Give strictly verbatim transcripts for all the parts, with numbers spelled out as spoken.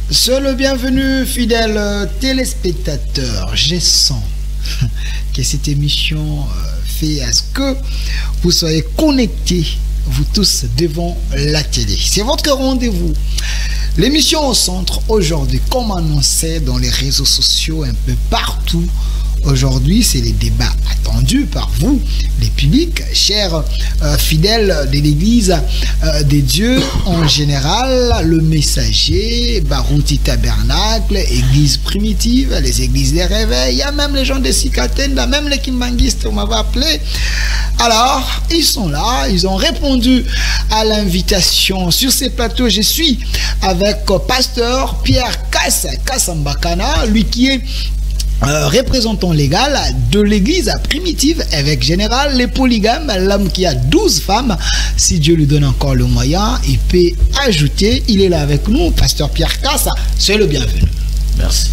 Sois le bienvenu, fidèles téléspectateurs. Je sens que cette émission fait à ce que vous soyez connectés, vous tous, devant la télé. C'est votre rendez-vous. L'émission au centre aujourd'hui, comme annoncé dans les réseaux sociaux un peu partout. Aujourd'hui, c'est les débats attendus par vous, les publics, chers euh, fidèles de l'Église euh, des dieux en général, le messager, Barouti Tabernacle, Église primitive, les églises des réveils, il y a même les gens de Sikatenda, même les Kimbanguistes, on m'avait appelé. Alors, ils sont là, ils ont répondu à l'invitation. Sur ces plateaux, je suis avec euh, pasteur Pierre Kass, Kassambakana, lui qui est Euh, représentant légal de l'église primitive, évêque général, les polygames, l'homme qui a douze femmes, si Dieu lui donne encore le moyen, il peut ajouter. Il est là avec nous, pasteur Pierre Kass, c'est le bienvenu. Merci.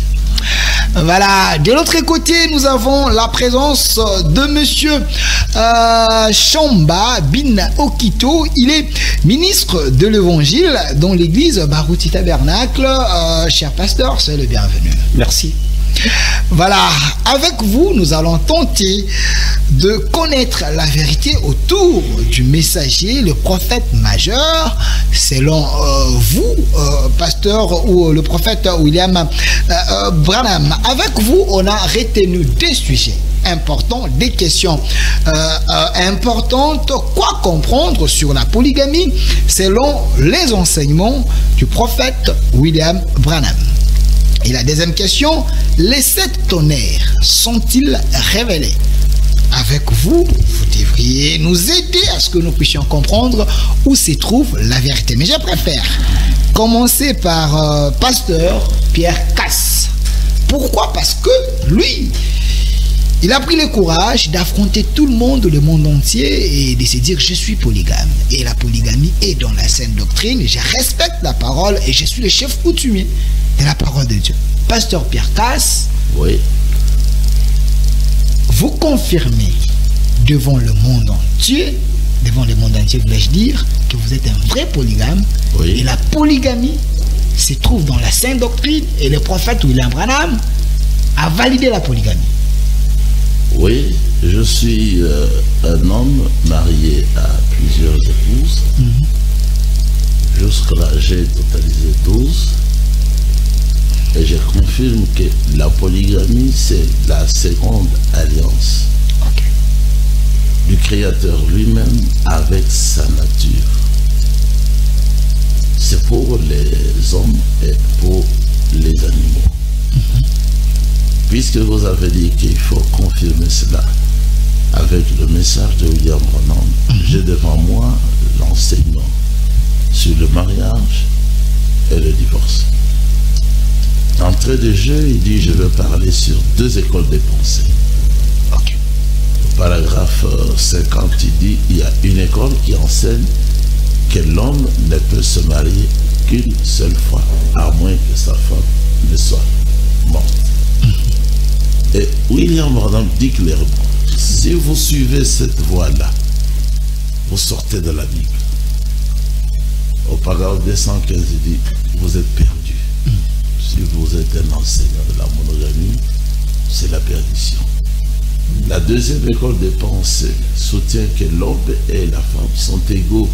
Voilà, de l'autre côté, nous avons la présence de monsieur euh, Chamba Bin Okito. Il est ministre de l'évangile dans l'église Barouti Tabernacle. Euh, cher pasteur, c'est le bienvenu. Merci. Voilà, avec vous, nous allons tenter de connaître la vérité autour du messager, le prophète majeur, selon euh, vous, euh, pasteur, ou le prophète William euh, euh, Branham. Avec vous, on a retenu des sujets importants, des questions euh, euh, importantes. Quoi comprendre sur la polygamie selon les enseignements du prophète William Branham? Et la deuxième question, les sept tonnerres sont-ils révélés? Avec vous, vous devriez nous aider à ce que nous puissions comprendre où se trouve la vérité. Mais je préfère commencer par euh, pasteur Pierre Kass. Pourquoi? Parce que lui, il a pris le courage d'affronter tout le monde, le monde entier, et de se dire je suis polygame. Et la polygamie est dans la sainte doctrine. Je respecte la parole et je suis le chef coutumier de la parole de Dieu. Pasteur Pierre Kass, oui. Vous confirmez devant le monde entier, devant le monde entier, voulais-je dire, que vous êtes un vrai polygame. Oui. Et la polygamie se trouve dans la sainte doctrine et le prophète William Branham a validé la polygamie. Oui, je suis euh, un homme marié à plusieurs épouses. Mm-hmm. Jusque-là, j'ai totalisé douze. Et je confirme que la polygamie, c'est la seconde alliance okay. du Créateur lui-même avec sa nature. C'est pour les hommes et pour les animaux. Mm-hmm. Puisque vous avez dit qu'il faut confirmer cela avec le message de William Branham, mm-hmm. j'ai devant moi l'enseignement sur le mariage et le divorce. D'entrée de jeu, il dit, je veux parler sur deux écoles de pensée. Okay. Au paragraphe cinquante, il dit, il y a une école qui enseigne que l'homme ne peut se marier qu'une seule fois, à moins que sa femme ne soit morte. Mm-hmm. Et William Branham dit clairement, si vous suivez cette voie-là, vous sortez de la Bible. Au paragraphe deux cent quinze, il dit, vous êtes perdus. Mm. Si vous êtes un enseignant de la monogamie, c'est la perdition. La deuxième école de pensée soutient que l'homme et la femme sont égaux.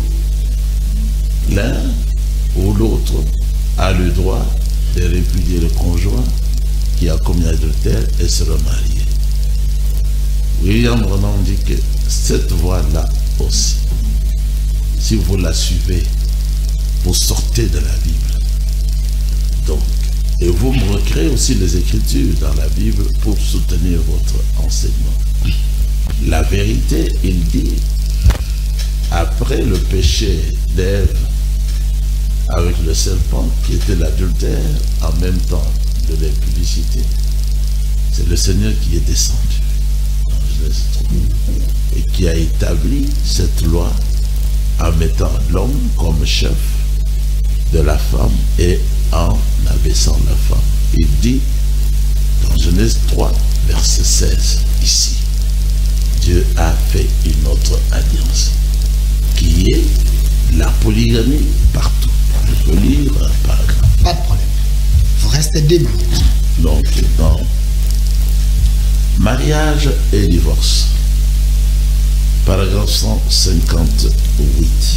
L'un ou l'autre a le droit de répudier le conjoint qui a commis adultère et se remarier. William Branham dit que cette voie-là aussi, si vous la suivez, vous sortez de la Bible. Donc, et vous me recréez aussi les Écritures dans la Bible pour soutenir votre enseignement. La vérité, il dit, après le péché d'Ève avec le serpent qui était l'adultère en même temps de l'impudicité, c'est le Seigneur qui est descendu dans Genèse trois et qui a établi cette loi en mettant l'homme comme chef de la femme et en abaissant la femme. Il dit dans Genèse trois, verset seize, ici, Dieu a fait une autre alliance qui est la polygamie partout. Je peux lire un paragraphe. Pas de problème. reste deux minutes. Donc, dans mariage et divorce, paragraphe cent cinquante-huit,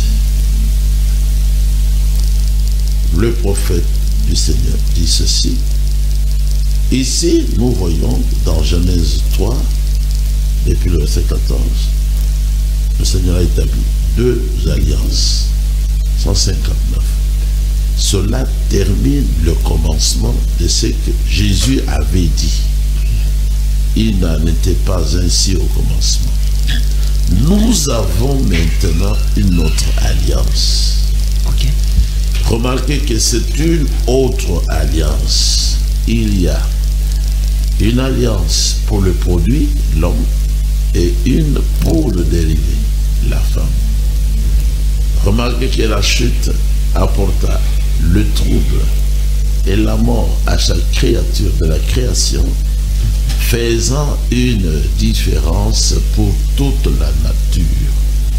le prophète du Seigneur dit ceci. Ici, nous voyons dans Genèse trois, depuis le verset quatorze, le Seigneur a établi deux alliances. cent cinquante-neuf. Cela termine le commencement de ce que Jésus avait dit. Il n'en était pas ainsi au commencement. Nous avons maintenant une autre alliance. Ok. Remarquez que c'est une autre alliance. Il y a une alliance pour le produit, l'homme, et une pour le dérivé, la femme. Remarquez que la chute apporta le trouble et la mort à chaque créature de la création, faisant une différence pour toute la nature.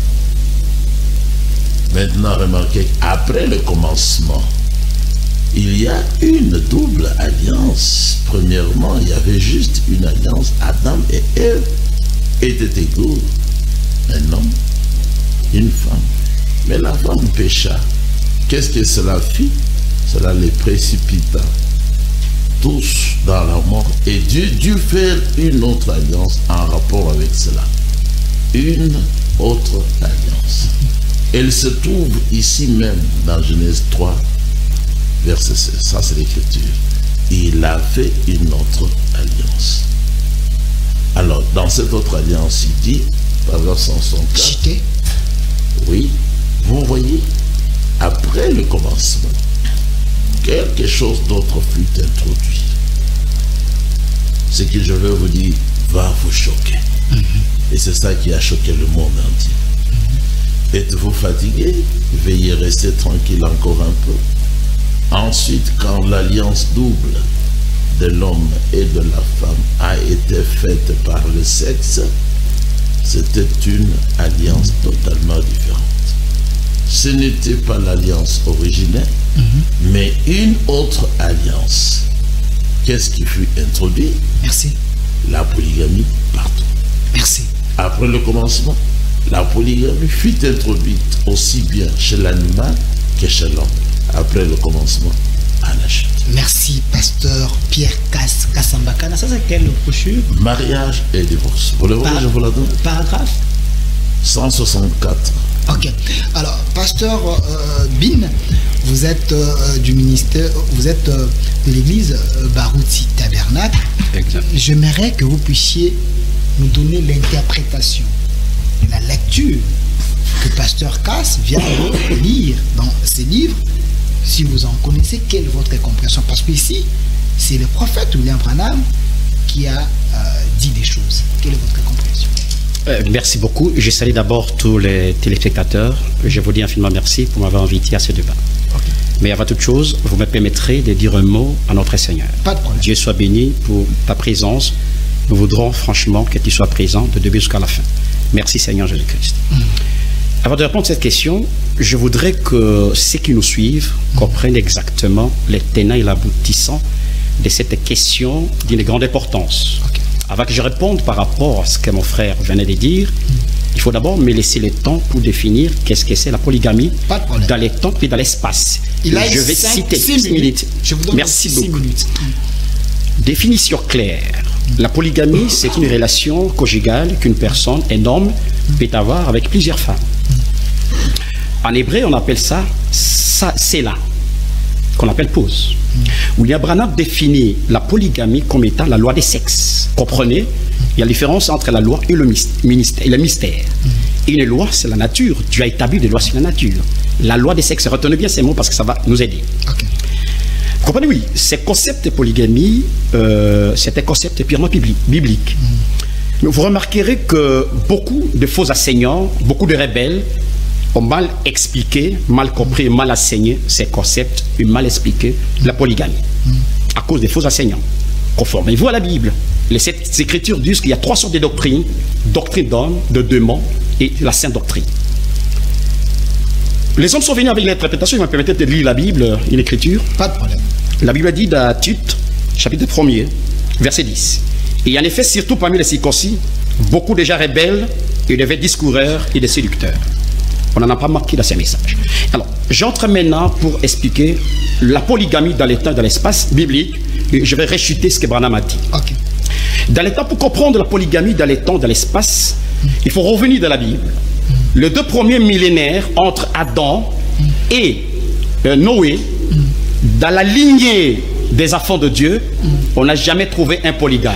Maintenant, remarquez qu'après le commencement, il y a une double alliance. Premièrement, il y avait juste une alliance. Adam et Ève étaient égaux. Un homme, une femme. Mais la femme pécha. Qu'est-ce que cela fit? Cela les précipita tous dans la mort. Et Dieu dut faire une autre alliance en rapport avec cela. Une autre alliance. Elle se trouve ici même dans Genèse trois, verset seize. Ça, c'est l'écriture. Il a fait une autre alliance. Alors, dans cette autre alliance, il dit, paragraphe cent soixante-quatre, oui, vous voyez, après le commencement, quelque chose d'autre fut introduit. Ce que je veux vous dire va vous choquer. Mm-hmm. Et c'est ça qui a choqué le monde entier. Mm-hmm. Êtes-vous fatigué? Veuillez rester tranquille encore un peu. Ensuite, quand l'alliance double de l'homme et de la femme a été faite par le sexe, c'était une alliance totalement différente. Ce n'était pas l'alliance originelle, mm-hmm. mais une autre alliance. Qu'est-ce qui fut introduit? Merci. La polygamie partout. Merci. Après le commencement, la polygamie fut introduite aussi bien chez l'animal que chez l'homme. Après le commencement, à la chute. Merci, pasteur Pierre Kass Kassambakana. Ça, c'est quelle brochure? Mariage et divorce. Vous le voyez, je vous la donne. Paragraphe cent soixante-quatre. Ok. Alors, pasteur euh, Bin, vous êtes euh, du ministère, vous êtes euh, de l'église euh, Barouti Tabernacle. Exact. J'aimerais que vous puissiez nous donner l'interprétation, la lecture que pasteur Kass vient de lire dans ses livres. Si vous en connaissez, quelle est votre compréhension? Parce que ici, c'est le prophète William Branham qui a euh, dit des choses. Quelle est votre compréhension? Euh, merci beaucoup. Je salue d'abord tous les téléspectateurs. Je vous dis infiniment merci pour m'avoir invité à ce débat. Okay. Mais avant toute chose, vous me permettrez de dire un mot à notre Seigneur. Pas de problème. Dieu soit béni pour ta présence. Nous voudrons franchement que tu sois présent de début jusqu'à la fin. Merci Seigneur Jésus-Christ. Mm. Avant de répondre à cette question, je voudrais que ceux qui nous suivent mm. comprennent exactement les tenants et l'aboutissant de cette question d'une grande importance. Okay. Avant que je réponde par rapport à ce que mon frère venait de dire, mm. il faut d'abord me laisser le temps pour définir qu'est-ce que c'est la polygamie dans les temps et dans l'espace. Il a je vais cinq, citer six minutes. minutes. Je vous donne Merci six beaucoup. Minutes. Mm. Définition claire. La polygamie, c'est une relation conjugale qu'une personne, un homme, peut avoir avec plusieurs femmes. En hébreu, on appelle ça, ça c'est là, qu'on appelle pause. William Branham définit la polygamie comme étant la loi des sexes. Comprenez, il y a la différence entre la loi et le mystère. Et le mystère. Et une loi, c'est la nature. Dieu a établi des lois sur la nature. La loi des sexes, retenez bien ces mots parce que ça va nous aider. Okay. Vous comprenez, oui, ce concept de polygamie, euh, c'est un concept purement biblique. Mm. Mais vous remarquerez que beaucoup de faux enseignants, beaucoup de rebelles ont mal expliqué, mal compris, mal enseigné ces concepts et mal expliqué la polygamie. Mm. À cause des faux enseignants. Conformez-vous à la Bible. Les sept écritures disent qu'il y a trois sortes de doctrines. Doctrine d'homme, de démons et la sainte doctrine. Les hommes sont venus avec l'interprétation, ils m'ont permis de lire la Bible, une écriture. Pas de problème. La Bible dit dans Tite, chapitre premier, verset dix. Et en effet, surtout parmi les circoncis, beaucoup déjà rebelles et de discoureurs et de séducteurs. On n'en a pas marqué dans ces messages. Alors, j'entre maintenant pour expliquer la polygamie dans les temps et dans l'espace biblique. Et je vais réchuter ce que Branham a dit. Okay. Dans les temps, pour comprendre la polygamie dans les temps, dans l'espace, mm. il faut revenir dans la Bible. Mm. Les deux premiers millénaires entre Adam mm. et euh, Noé, mm. dans la lignée des enfants de Dieu, mm. on n'a jamais trouvé un polygame.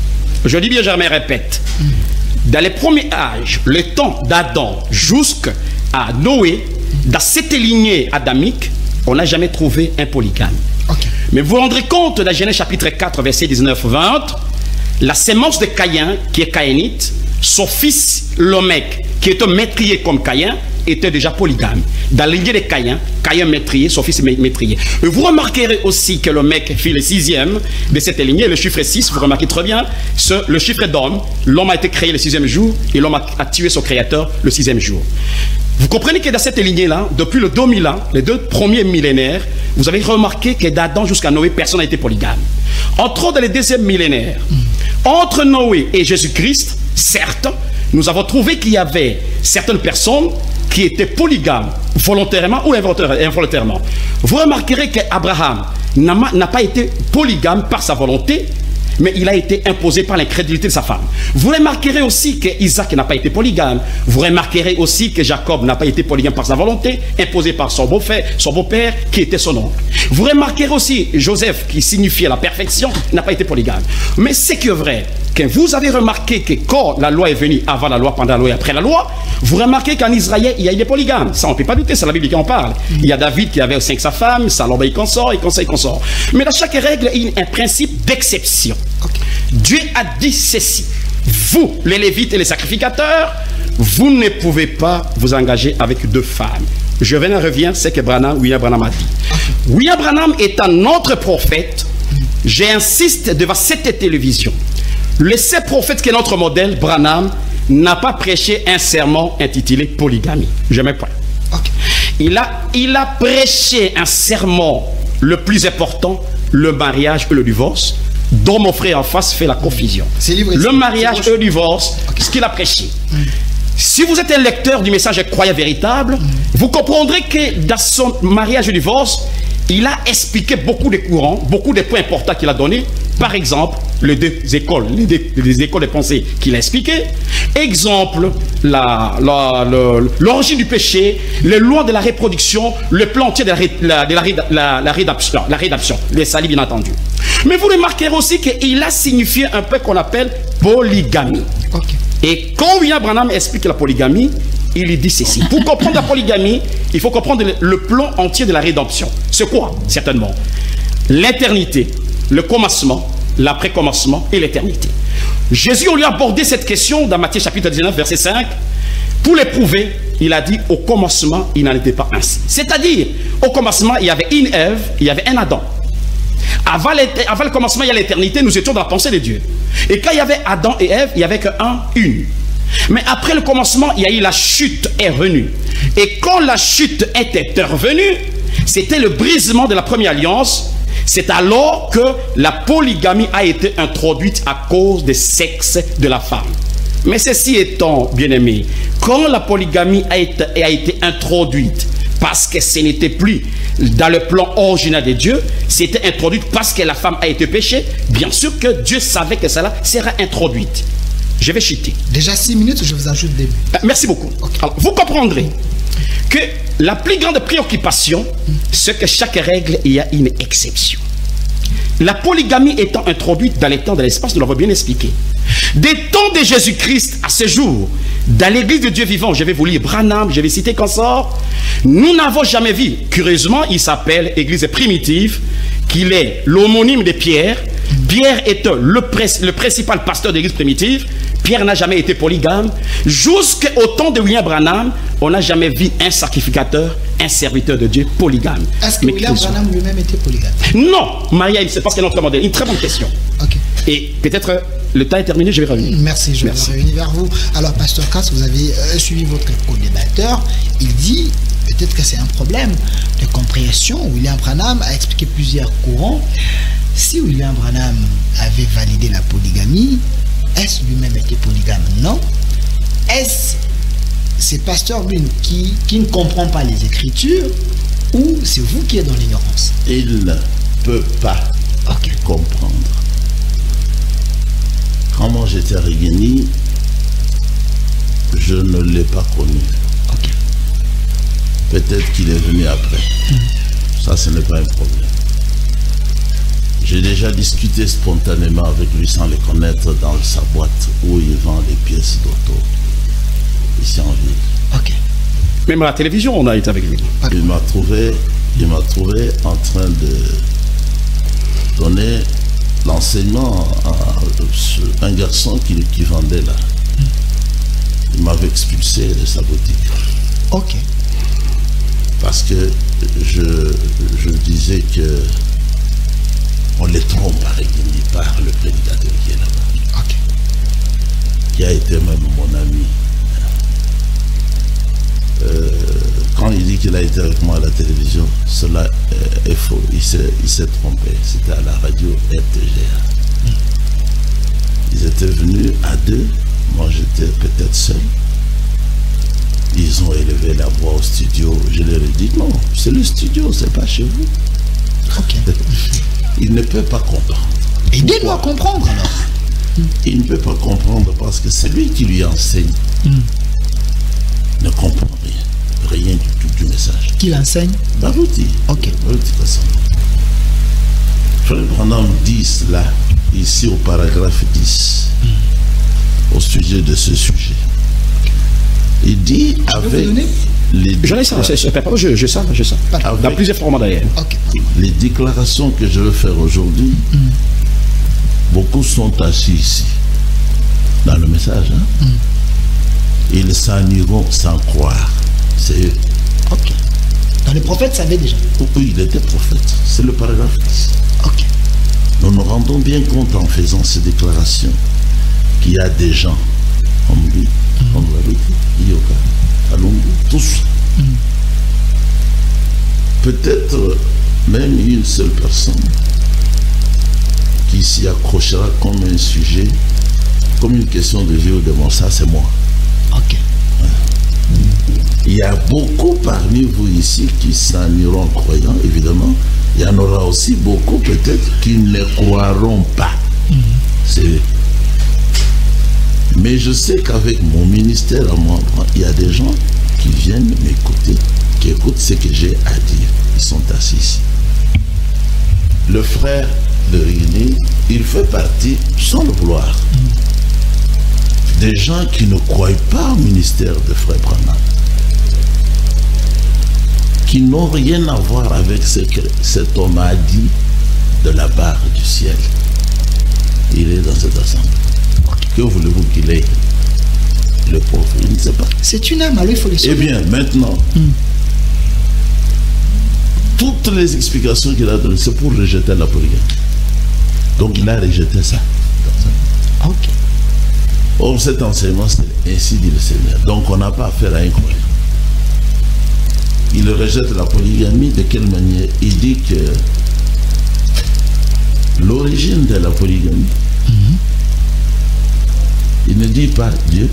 Je dis bien, je me répète. Mm. Dans les premiers âges, le temps d'Adam jusqu'à Noé, dans cette lignée adamique, on n'a jamais trouvé un polygame. Okay. Mais vous vous rendrez compte, dans Genèse chapitre quatre, verset dix-neuf vingt, la sémence de Caïn, qui est caïnite, son fils Lomec, qui était métrier comme Caïn, était déjà polygame. Dans la lignée de Caïn, Caïn métrier, son fils métrier. Et vous remarquerez aussi que Lomec fit le sixième de cette lignée, le chiffre six, vous remarquez très bien, ce, le chiffre d'homme, l'homme a été créé le sixième jour, et l'homme a, a tué son créateur le sixième jour. Vous comprenez que dans cette lignée-là, depuis le deux mille ans, les deux premiers millénaires, vous avez remarqué que d'Adam jusqu'à Noé, personne n'a été polygame. Entrons dans les deuxièmes millénaires. Entre Noé et Jésus-Christ, certes, nous avons trouvé qu'il y avait certaines personnes qui étaient polygames, volontairement ou involontairement. Vous remarquerez qu'Abraham n'a pas été polygame par sa volonté, mais il a été imposé par l'incrédulité de sa femme. Vous remarquerez aussi qu'Isaac n'a pas été polygame. Vous remarquerez aussi que Jacob n'a pas été polygame par sa volonté, imposé par son beau-père, son beau-père qui était son oncle. Vous remarquerez aussi Joseph, qui signifiait la perfection, n'a pas été polygame. Mais c'est que vrai, que vous avez remarqué que quand la loi est venue, avant la loi, pendant la loi et après la loi, vous remarquez qu'en Israël, il y a des polygames. Ça, on ne peut pas douter, c'est la Bible qui en parle. Il y a David qui avait cinq sa femme, Salomon il consort, il consort, il consort. Mais dans chaque règle, il y a un principe d'exception. Okay. Dieu a dit ceci. Vous, les Lévites et les sacrificateurs, vous ne pouvez pas vous engager avec deux femmes. Je viens et reviens, c'est que Branham, William Branham a dit. Okay. William Branham est un autre prophète. J'insiste devant cette télévision. Le seul prophète qui est notre modèle, Branham, n'a pas prêché un sermon intitulé Polygamie. Je mets point. Okay. Il a, il a prêché un sermon le plus important, le mariage et le divorce, dont mon frère en face fait la confusion. Le mariage et le divorce, okay. Ce qu'il a prêché. Mm. Si vous êtes un lecteur du message croyant véritable, mm. vous comprendrez que dans son mariage et divorce, il a expliqué beaucoup de courants, beaucoup de points importants qu'il a donnés. Par exemple, les deux écoles, les, deux, les écoles de pensée qu'il a expliquées. Exemple, l'origine du péché, les lois de la reproduction, le plan entier de la, la, de la, la, la rédemption, la rédemption, les salis bien entendu. Mais vous remarquerez aussi qu'il a signifié un peu qu'on appelle polygamie. Okay. Et quand William Branham explique la polygamie, il dit ceci. Pour comprendre la polygamie, il faut comprendre le, le plan entier de la rédemption. C'est quoi? Certainement l'éternité, le commencement, l'après-commencement et l'éternité. Jésus, on lui a abordé cette question dans Matthieu chapitre dix-neuf, verset cinq. Pour l'éprouver, il a dit au commencement, il n'en était pas ainsi. C'est-à-dire, au commencement, il y avait une Ève, il y avait un Adam. Avant, avant le commencement, il y a l'éternité, nous étions dans la pensée de Dieu. Et quand il y avait Adam et Ève, il n'y avait qu'un, une. Mais après le commencement, il y a eu la chute est venue. Et quand la chute était revenue, c'était le brisement de la première alliance. C'est alors que la polygamie a été introduite à cause du sexe de la femme. Mais ceci étant, bien-aimé, quand la polygamie a été, a été introduite, parce que ce n'était plus dans le plan original de Dieu, c'était introduite parce que la femme a été péchée, bien sûr que Dieu savait que cela sera introduite. Je vais chuter. Déjà six minutes, je vous ajoute des... Merci beaucoup. Okay. Alors, vous comprendrez que la plus grande préoccupation, c'est que chaque règle, il y a une exception. La polygamie étant introduite dans les temps de l'espace, nous l'avons bien expliqué. Des temps de Jésus-Christ à ce jour, dans l'église de Dieu vivant, je vais vous lire Branham, je vais citer consort, nous n'avons jamais vu, curieusement, il s'appelle église primitive, qu'il est l'homonyme de Pierre. Pierre est le, le principal pasteur de l'église primitive. Pierre n'a jamais été polygame. Jusqu'au temps de William Branham, on n'a jamais vu un sacrificateur, un serviteur de Dieu polygame. Est-ce que Mais William Branham lui-même était polygame? Non, Maria, c'est parce qu'elle est notre modèle. Une très bonne question. Okay. Et peut-être le temps est terminé, je vais revenir. Merci, je Merci. vais revenir vers vous. Alors, Pasteur Cass, vous avez euh, suivi votre co-débatteur. Il dit, peut-être que c'est un problème de compréhension. William Branham a expliqué plusieurs courants. Si William Branham avait validé la polygamie, est-ce lui-même était polygame? Non. Est-ce c'est Pasteur Bin qui, qui ne comprend pas les Écritures, ou c'est vous qui êtes dans l'ignorance? Il ne peut pas okay. comprendre. Quand moi j'étais à Rigeni, je ne l'ai pas connu. Okay. Peut-être qu'il est venu après. Mm. Ça, ce n'est pas un problème. J'ai déjà discuté spontanément avec lui sans le connaître dans sa boîte où il vend les pièces d'auto. Ici en ville. Ok. Même à la télévision, on a été avec lui. Il m'a trouvé, il m'a trouvé en train de donner l'enseignement à un garçon qui, qui vendait là. Mm. Il m'avait expulsé de sa boutique. Ok. Parce que je, je disais que on les trompe par, par le prédicateur qui est là-bas. Ok. Qui a été même mon ami. Euh, quand il dit qu'il a été avec moi à la télévision, cela est faux. Il s'est trompé. C'était à la radio R T G A. Mm. Ils étaient venus à deux. Moi, j'étais peut-être seul. Ils ont élevé la voix au studio. Je leur ai dit, non, c'est le studio, c'est pas chez vous. Ok. Il ne peut pas comprendre. Et il doit comprendre alors. Il ne peut pas comprendre parce que c'est lui qui lui enseigne. Mm. Ne comprend rien. Rien du tout du message. Qui l'enseigne? Barouti. Ok. Barouti Kassambo. Frère Branham dit cela ici au paragraphe dix, mm. au sujet de ce sujet. Il dit je avec les je laisse ça, je, je, je sais, je sais. Dans plusieurs formats d'ailleurs. Okay. Les déclarations que je veux faire aujourd'hui, mm. beaucoup sont assis ici, dans le message. Hein? Mm. Ils s'en iront sans croire. C'est eux. Ok. Dans les prophètes, ça avait déjà. Oui, il était prophète. C'est le paragraphe dix. Ok. Nous nous rendons bien compte en faisant ces déclarations qu'il y a des gens comme lui, mm. comme Barouti, Yoka, Alungu, tous. Mm. Peut-être même une seule personne qui s'y accrochera comme un sujet, comme une question de vie ou de mort. Ça, c'est moi. Ok. Il y a beaucoup parmi vous ici qui s'en iront croyants, évidemment. Il y en aura aussi beaucoup peut-être qui ne croiront pas. Mm-hmm. C'est... Mais je sais qu'avec mon ministère à moi, il y a des gens qui viennent m'écouter, qui écoutent ce que j'ai à dire. Ils sont assis ici. Le frère de Rigeni, il fait partie, sans le vouloir, mm. des gens qui ne croient pas au ministère de Frère Branham, qui n'ont rien à voir avec ce que cet homme a dit de la barre du ciel. Il est dans cette assemblée. Que voulez-vous qu'il ait? Le pauvre, il ne sait pas. C'est une âme, alors il faut le sauver. Eh bien, maintenant, mm. toutes les explications qu'il a données, c'est pour rejeter la polygamie. Donc il a rejeté ça. Ok. Or, cet enseignement, c'est ainsi dit le Seigneur. Donc on n'a pas affaire à un croyant. Il rejette la polygamie. De quelle manière? Il dit que l'origine de la polygamie, mm-hmm. il ne dit pas Dieu.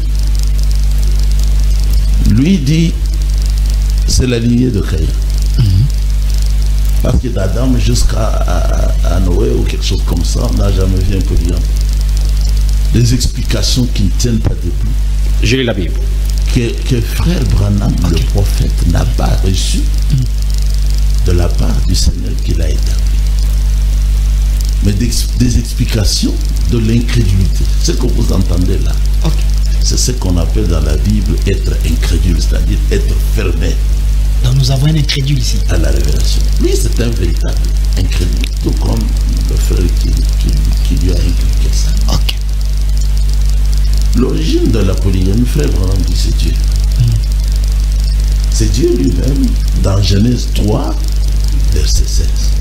Lui dit, c'est la lignée de Caïn. Mm-hmm. Parce que d'Adam jusqu'à à, à Noé ou quelque chose comme ça, on n'a jamais vu un polygame. Des explications qui ne tiennent pas debout. J'ai lu la Bible. Que, que frère Branham, okay. le prophète, n'a pas reçu mm. de la part du Seigneur qu'il a établi. Mais des, des explications de l'incrédulité. Ce que vous entendez là, okay. c'est ce qu'on appelle dans la Bible être incrédule, c'est-à-dire être fermé. Donc nous avons un incrédule ici. À la révélation. Lui, c'est un véritable incrédule, tout comme le frère qui, qui, qui lui a inculqué ça. Ok. L'origine de la polygamie, frère Branham dit, c'est Dieu. Mm. C'est Dieu lui-même, dans Genèse trois, verset seize.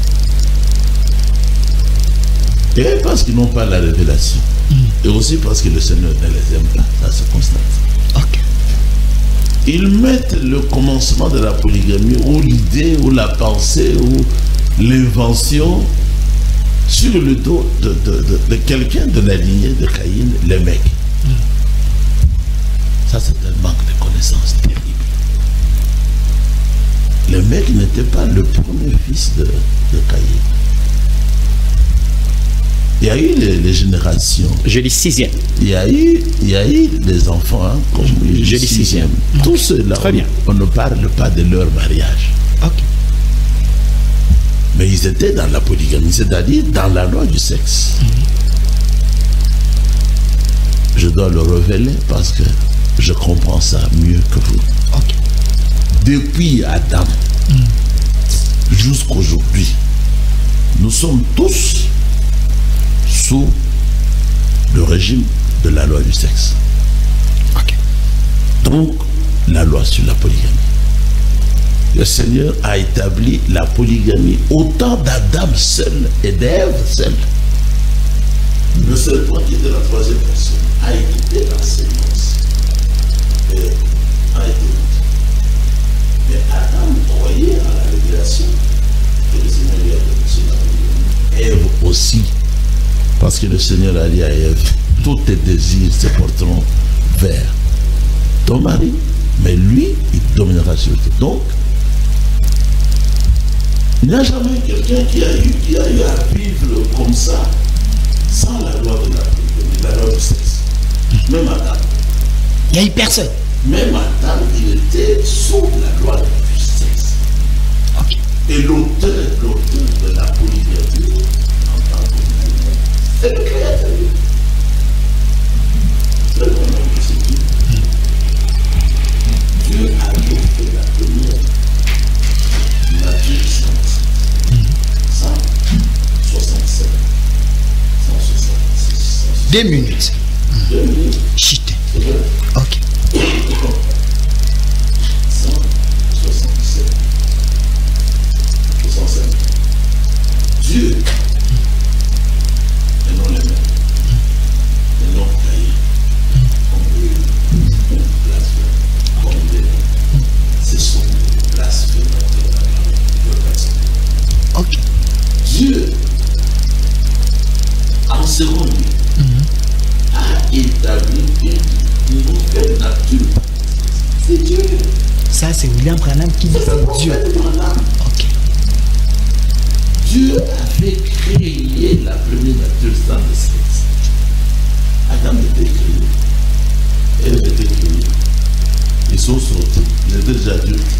Et parce qu'ils n'ont pas la révélation. Mm. Et aussi parce que le Seigneur ne les aime pas. Ça se constate. Ok. ils mettent le commencement de la polygamie ou l'idée ou la pensée ou l'invention sur le dos de, de, de, de quelqu'un de la lignée de Caïn, le mec. Mm. Ça, c'est un manque de connaissances terrible. Le mec n'était pas le premier fils de, de Caïn. Il y a eu les, les générations. Je dis sixième. Il y a eu, il y a eu des enfants, hein, comme je, je dis sixième. Tous okay. ceux-là, on, on ne parle pas de leur mariage. Ok. Mais ils étaient dans la polygamie, c'est-à-dire dans la loi du sexe. Mm-hmm. Je dois le révéler parce que je comprends ça mieux que vous. Ok. Depuis Adam mm. jusqu'aujourd'hui, nous sommes tous sous le régime de la loi du sexe. Okay. Donc, la loi sur la polygamie. Le Seigneur a établi la polygamie au temps d'Adam seul et d'Ève seul. Le seul point qui était la troisième personne a écouté la séance et a été monté. Mais Adam croyait à la révélation que le Seigneur lui a donné sur la polygamie. Ève aussi. Parce que le Seigneur a dit à Ève, tous tes désirs se porteront vers ton mari, mais lui, il dominera sur toi. Donc, il n'y a jamais quelqu'un qui a eu, qui a eu à vivre comme ça, sans la loi de la polygamie, la loi du sexe. Même Adam. Il n'y a eu personne. Même Adam, il était sous la loi du sexe. Okay. Et l'auteur, l'auteur de la polygamie, c'est le Créateur. C'est le nom de ce Dieu. Dieu a adopté la première nature sainte. cent soixante-sept. cent soixante-six. Deux minutes. Deux minutes. Chut. Ok. cent soixante-sept. soixante-cinq. Dieu. Et non les mêmes. Et non Caïn. Comme eux, on blasphème. Comme des noms. Ce sont des blasphémateurs de personne. Ok. Dieu, en second lieu, mm-hmm. a établi une nouvelle nature. C'est Dieu. Ça, c'est William Branham qui dit c'est Dieu. Ok. Dieu avait créé la première nature sans le sexe. Adam était créé. Elle était créée. Ils sont sortis. Ils étaient déjà adultes.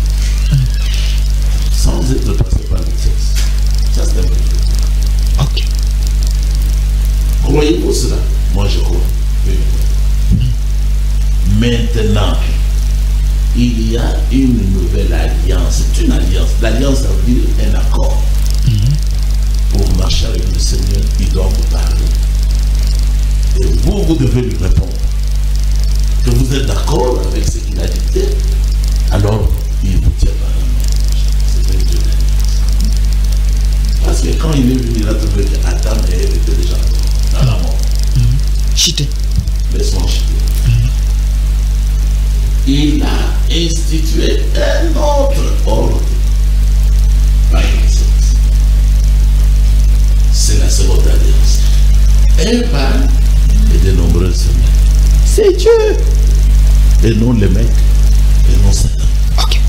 Sans être passés par le sexe. Ça, c'est un peu. Ok. Croyez-vous cela? Moi, je crois. Oui. Maintenant, il y a une nouvelle alliance. C'est une alliance. L'alliance, ça veut dire un accord. Mm-hmm. Pour marcher avec le Seigneur, il doit vous parler. Et vous, vous devez lui répondre. Que vous êtes d'accord avec ce qu'il a dicté, alors il vous tient par la main. C'est un Dieu d'alliance. Parce que quand il est venu, il a trouvé qu'Adam et Ève étaient déjà dans la mort. Mm-hmm. Chité. Laisse-moi chiter. Mm-hmm. Il a institué un autre ordre. Par le sexe. C'est la seconde alliance. Un père et de nombreuses semaines. C'est Dieu. Et non les mecs. Et non Satan. Ok.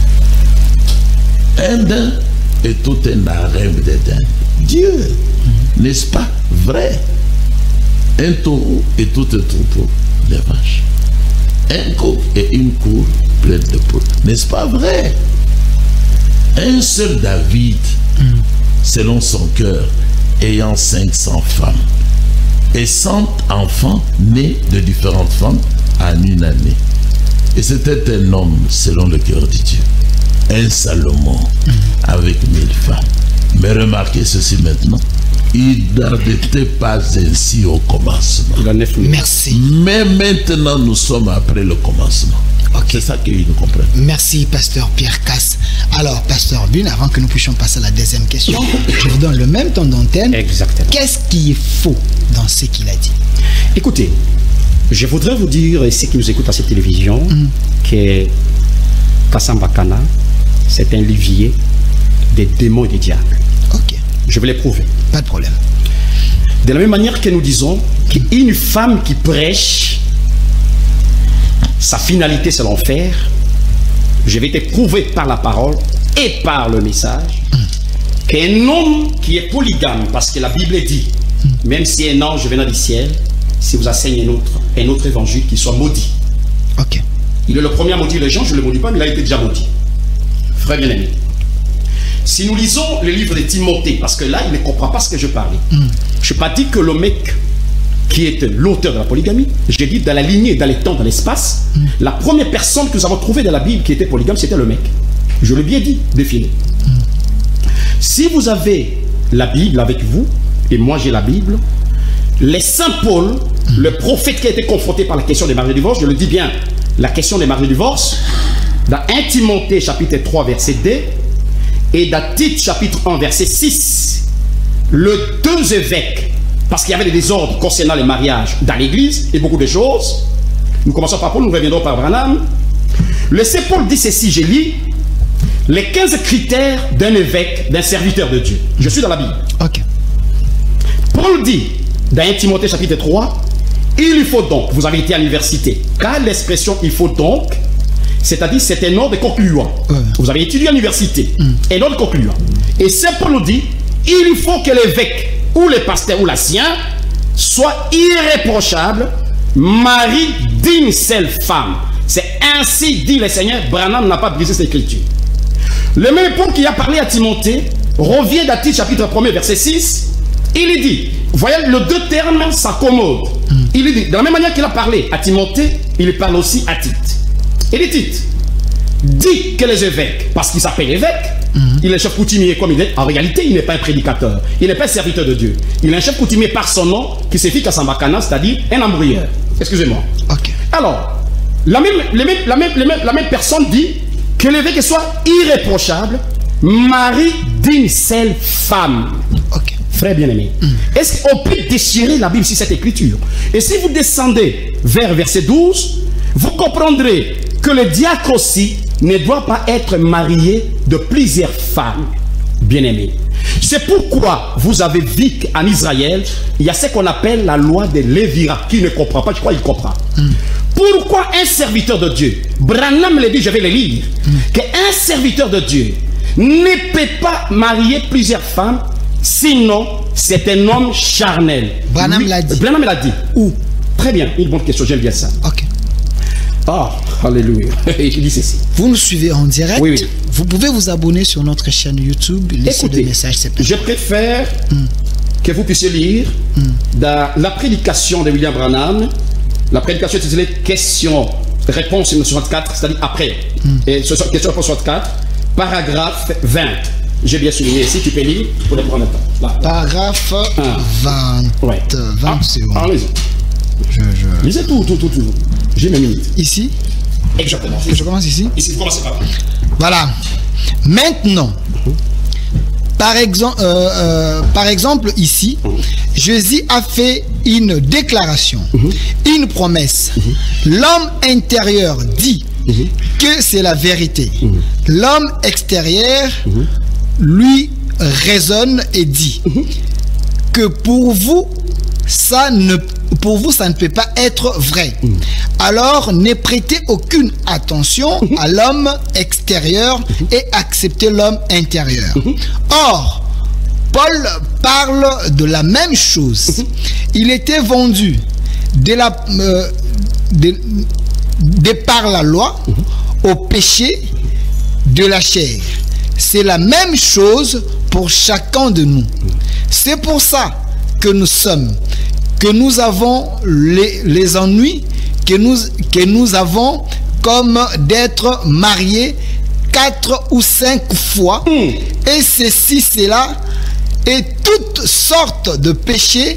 Un daim et tout un harem de daim. Dieu. Mm-hmm. N'est-ce pas vrai? Un taureau et tout un troupeau de vaches. Un coq et une cour pleine de poules. N'est-ce pas vrai? Un seul David, mm. selon son cœur, ayant cinq cents femmes, et cent enfants nés de différentes femmes en une année. Et c'était un homme selon le cœur de Dieu. Un Salomon mm. avec mille femmes. Mais remarquez ceci maintenant. Il n'était pas ainsi au commencement. Merci. Mais maintenant, nous sommes après le commencement. Okay. C'est ça qu'ils nous comprennent. Merci, pasteur Pierre Casse. Alors, pasteur Bune, avant que nous puissions passer à la deuxième question, je vous donne le même temps d'antenne. Exactement. Qu'est-ce qui est faux dans ce qu'il a dit? Écoutez, Je voudrais vous dire, et ceux qui nous écoutent à cette télévision, mm. que Kasambakana, c'est un levier des démons et des diables. Ok. Je vais les prouver. Pas de problème. De la même manière que nous disons qu'une femme qui prêche, sa finalité c'est l'enfer, je vais te prouver par la parole et par le message mm. qu'un homme qui est polygame, parce que la Bible dit, mm. même si un ange venant du ciel, si vous enseignez un autre, un autre évangile, qu'il soit maudit. Ok. Il est le premier à maudire les gens, je ne le maudis pas, mais il a été déjà maudit. Frère bien-aimé. Si nous lisons le livre de Timothée, parce que là, il ne comprend pas ce que je parlais. Mm. Je n'ai pas dit que le mec qui est l'auteur de la polygamie, j'ai dit dans la lignée, dans les temps, dans l'espace, mm. la première personne que nous avons trouvée dans la Bible qui était polygame, c'était le mec. Je l'ai bien dit, défini. Mm. Si vous avez la Bible avec vous, et moi j'ai la Bible, les Saint Paul, mm. le prophète qui a été confronté par la question des mariés du divorce, je le dis bien, la question des mariés du divorce, dans un Timothée chapitre trois, verset deux, et dans Tite chapitre un, verset six, le deux évêques, parce qu'il y avait des désordres concernant les mariages dans l'église et beaucoup de choses. Nous commençons par Paul, nous reviendrons par Branham. Le Saint Paul dit ceci, je lis les quinze critères d'un évêque, d'un serviteur de Dieu. Je suis dans la Bible. Ok. Paul dit dans un Timothée chapitre trois, il faut donc, vous avez été à l'université, car l'expression il faut donc, c'est-à-dire c'est un ordre concluant. Ouais. Vous avez étudié à l'université, mm. un ordre concluant. Et Saint Paul nous dit, il faut que l'évêque ou le pasteur ou l'ancien soit irréprochable, mari d'une seule femme. C'est ainsi dit le Seigneur. Branham n'a pas brisé cette écriture. Le même Paul qui a parlé à Timothée revient dans Tite chapitre un, verset six. Il dit, voyez, les deux termes s'accommodent. Mm. Il dit, de la même manière qu'il a parlé à Timothée, il parle aussi à Tite. Et dit Tite, dit que les évêques, parce qu'il s'appelle évêque, mm -hmm. il est chef coutumier comme il est. En réalité, il n'est pas un prédicateur, il n'est pas un serviteur de Dieu. Il est un chef coutumier par son nom qui signifie Kasambakana, c'est-à-dire un embrouilleur. Excusez-moi. Okay. Alors, la même, les mêmes, la, même, les mêmes, la même personne dit que l'évêque soit irréprochable, mari d'une seule femme. Okay. Frère bien-aimé, mm. est-ce qu'on peut déchirer la Bible sur cette écriture? Et si vous descendez vers verset douze, vous comprendrez que le diacre aussi ne doit pas être marié de plusieurs femmes, bien-aimés. C'est pourquoi vous avez vu qu'en Israël, il y a ce qu'on appelle la loi de Lévira. Qui ne comprend pas, je crois qu'il comprend. Mm. Pourquoi un serviteur de Dieu, Branham le dit, je vais le lire, mm. qu'un serviteur de Dieu ne peut pas marier plusieurs femmes, sinon c'est un homme charnel. Branham l'a dit. Branham l'a dit. Où? Très bien, une bonne question, j'aime bien ça. Ok. Ah, alléluia. Je dis ceci. Vous nous suivez en direct. Oui, oui. Vous pouvez vous abonner sur notre chaîne YouTube. Laissez des messages. Je préfère mm. que vous puissiez lire mm. dans la prédication de William Branham. La prédication est intitulée Question, réponse soixante-quatre, c'est-à-dire après. Mm. Et question réponse soixante-quatre, paragraphe vingt. J'ai bien souligné ici, tu peux lire pour les prendre le temps. Là, là. Paragraphe ah. vingt. Ouais. vingt ah, secondes. Allez-y. Je, je... Lisez tout, tout, tout, tout. J'ai mes minutes. Ici? Exactement. Je commence ici? Ici, vous commencez par là. Voilà. Maintenant, mm-hmm. par, exemple, euh, euh, par exemple, ici, mm-hmm. Jésus a fait une déclaration, mm-hmm. une promesse. Mm-hmm. L'homme intérieur dit mm-hmm. que c'est la vérité. Mm-hmm. L'homme extérieur mm-hmm. lui raisonne et dit mm-hmm. que pour vous, ça ne, pour vous, ça ne peut pas être vrai. Mmh. Alors, ne prêtez aucune attention mmh. à l'homme extérieur mmh. et acceptez l'homme intérieur. Mmh. Or, Paul parle de la même chose. Mmh. Il était vendu de, la, euh, de, de par la loi mmh. au péché de la chair. C'est la même chose pour chacun de nous. Mmh. C'est pour ça que nous sommes, que nous avons les, les ennuis, que nous, que nous avons comme d'être mariés quatre ou cinq fois, mm. et ceci, cela, et toutes sortes de péchés,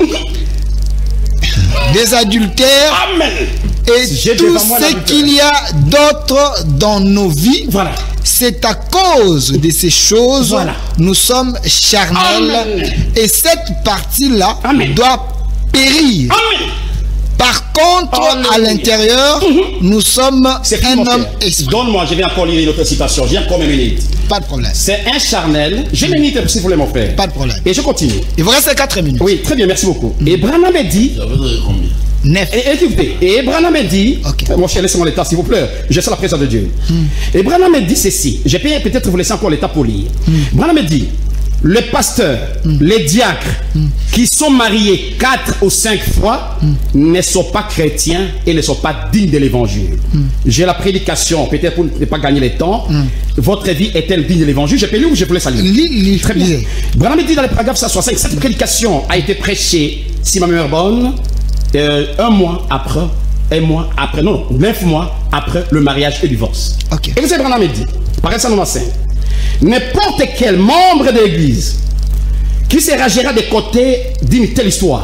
des adultères, Amen. Et J'ai tout ce qu'il y a d'autre dans nos vies. Voilà. C'est à cause de ces choses, voilà. nous sommes charnels. Amen. Et cette partie-là doit périr. Amen. Par contre, Alléluia. à l'intérieur, Mhm. nous sommes C'est un mon homme frère. esprit. Donne-moi, je vais encore lire une autre citation. J'ai encore mes minutes. Pas de problème. C'est un charnel. J'ai mes minutes, s'il vous plaît, mon frère. Pas de problème. Et je continue. Il vous reste quatre minutes. Oui, très bien, merci beaucoup. Et Branham a dit, J'avais donné combien? Neuf. et, écoutez, et Branham a dit, Ok. mon cher, laissez-moi l'état, s'il vous plaît. Je sens la présence de Dieu. Et Branham a dit ceci. Je peux peut-être vous laisser encore l'état pour lire. Branham a dit, les pasteurs, les diacres qui sont mariés quatre ou cinq fois ne sont pas chrétiens et ne sont pas dignes de l'évangile. J'ai la prédication, peut-être pour ne pas gagner le temps. Votre vie est-elle digne de l'évangile? Je peux lire ou je peux laisser lire? Lis, lis, Très bien. lisez. Branham dit dans le paragraphe cent soixante, cette prédication a été prêchée, si ma mémoire est bonne, euh, un mois après, un mois après, non, non, neuf mois après le mariage et le divorce. Ok. Et vous savez, Branham dit, par exemple, dans cinq, n'importe quel membre de l'église qui se ragira des côtés d'une telle histoire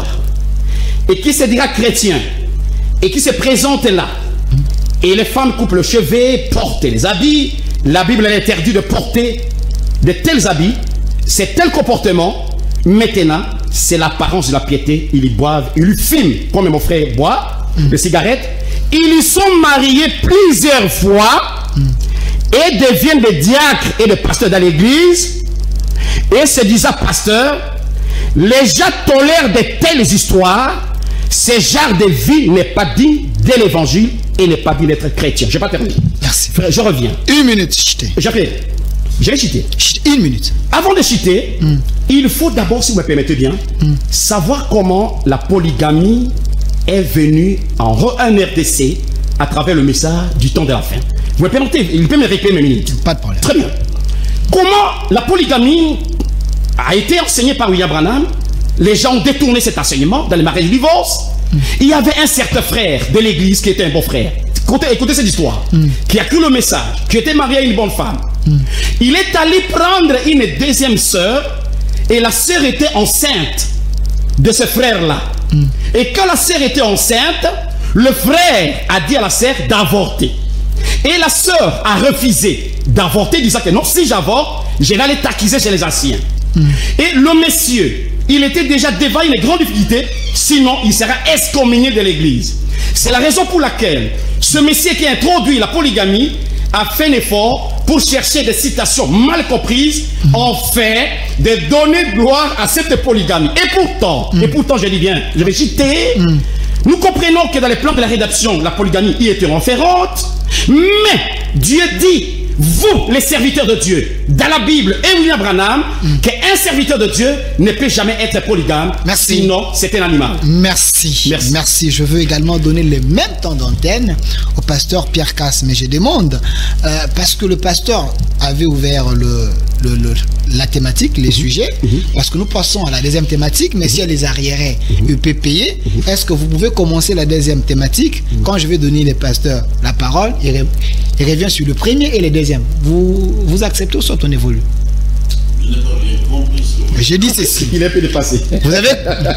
et qui se dira chrétien et qui se présente là, et les femmes coupent le chevet, portent les habits, la Bible interdit de porter de tels habits, c'est tel comportement. Maintenant, c'est l'apparence de la piété. Ils y boivent, ils y fument, comme mon frère boit, mm. les cigarettes. Ils y sont mariés plusieurs fois mm. et deviennent des diacres et des pasteurs dans l'église. Et se disant pasteurs, les gens tolèrent de telles histoires. Ce genre de vie n'est pas digne de l'évangile et n'est pas digne d'être chrétien. Je n'ai pas terminé. Merci. Frère, je reviens. Une minute, chutez. J'appelle. Je vais citer. Chut, Une minute. Avant de citer, mm. il faut d'abord, si vous me permettez bien, mm. savoir comment la polygamie est venue en un R D C à travers le message du temps de la fin. Vous me permettez, il peut me réclamer mes minutes. Pas de problème. Très bien. Comment la polygamie a été enseignée par William Branham? Les gens ont détourné cet enseignement dans le mariage et le divorce. Mm. Il y avait un certain frère de l'église qui était un bon frère. Écoutez, écoutez cette histoire. Mm. Qui a cru le message, qui était marié à une bonne femme. Mm. Il est allé prendre une deuxième sœur et la sœur était enceinte de ce frère-là. Mm. Et quand la sœur était enceinte, le frère a dit à la sœur d'avorter. Et la sœur a refusé d'avorter, disant que non, si j'avorte, je vais aller t'acquiser chez les anciens. Mm. Et le monsieur, il était déjà devant une grande difficulté, sinon il sera excommunié de l'église. C'est la raison pour laquelle ce monsieur qui a introduit la polygamie a fait un effort pour chercher des citations mal comprises mmh. en fait de donner gloire à cette polygamie. Et pourtant, mmh. et pourtant je dis bien, je vais citer, mmh. nous comprenons que dans les plans de la rédaction, la polygamie y était référente, mais Dieu dit, vous les serviteurs de Dieu, dans la Bible et William Branham, mm. qu'un serviteur de Dieu ne peut jamais être polygame. Merci. Sinon c'est un animal. Merci. Merci. Merci. Je veux également donner le même temps d'antenne au pasteur Pierre Casse, mais je demande, euh, parce que le pasteur avait ouvert le, le, le, la thématique, les mm-hmm. sujets, mm-hmm. parce que nous passons à la deuxième thématique, mais mm-hmm. si elle les arriérés, mm-hmm. il peut payer. Mm-hmm. Est-ce que vous pouvez commencer la deuxième thématique? Mm-hmm. Quand je vais donner les pasteurs la parole, il, il revient sur le premier et le deuxième. Vous, vous acceptez ou soit on évolue? Je n'ai pas bien compris ce que vous... J'ai dit ceci. Il est un peu dépassé. Vous avez...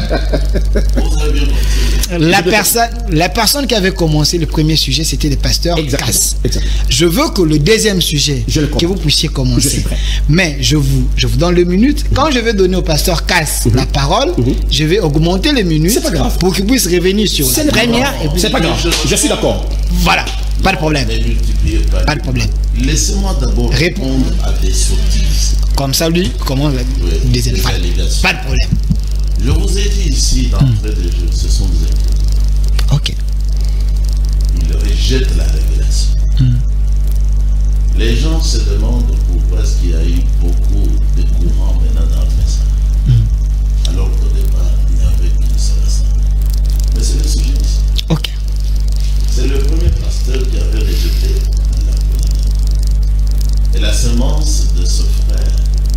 Vous avez bien compris. La personne, la personne qui avait commencé le premier sujet, c'était le pasteur Casse. Je veux que le deuxième sujet, je que vous puissiez commencer. Je suis prêt. Mais je vous, je vous donne le minute. Quand je vais donner au pasteur Casse mm-hmm. la parole, mm-hmm. je vais augmenter les minutes. C'est pas grave. Pour qu'il puisse revenir sur la première. C'est pas grave. Je, je suis d'accord. Voilà. Pas de problème. Pas, pas de problème. Laissez-moi d'abord répondre à des sottises. Comme ça, lui, comment la oui, deuxième pas, pas de problème. Je vous ai dit ici, d'entrée mm. de jeu, ce sont des inconnus. Ok. Ils rejettent la révélation. Mm. Les gens se demandent pourquoi est-ce qu'il y a eu beaucoup de courants maintenant dans le message. Mm. Alors qu'au départ, il n'y avait qu'une seule assemblée. Mais c'est le sujet ici. Ok. C'est le premier pasteur qui avait rejeté la polygamie. Et la semence de ce frère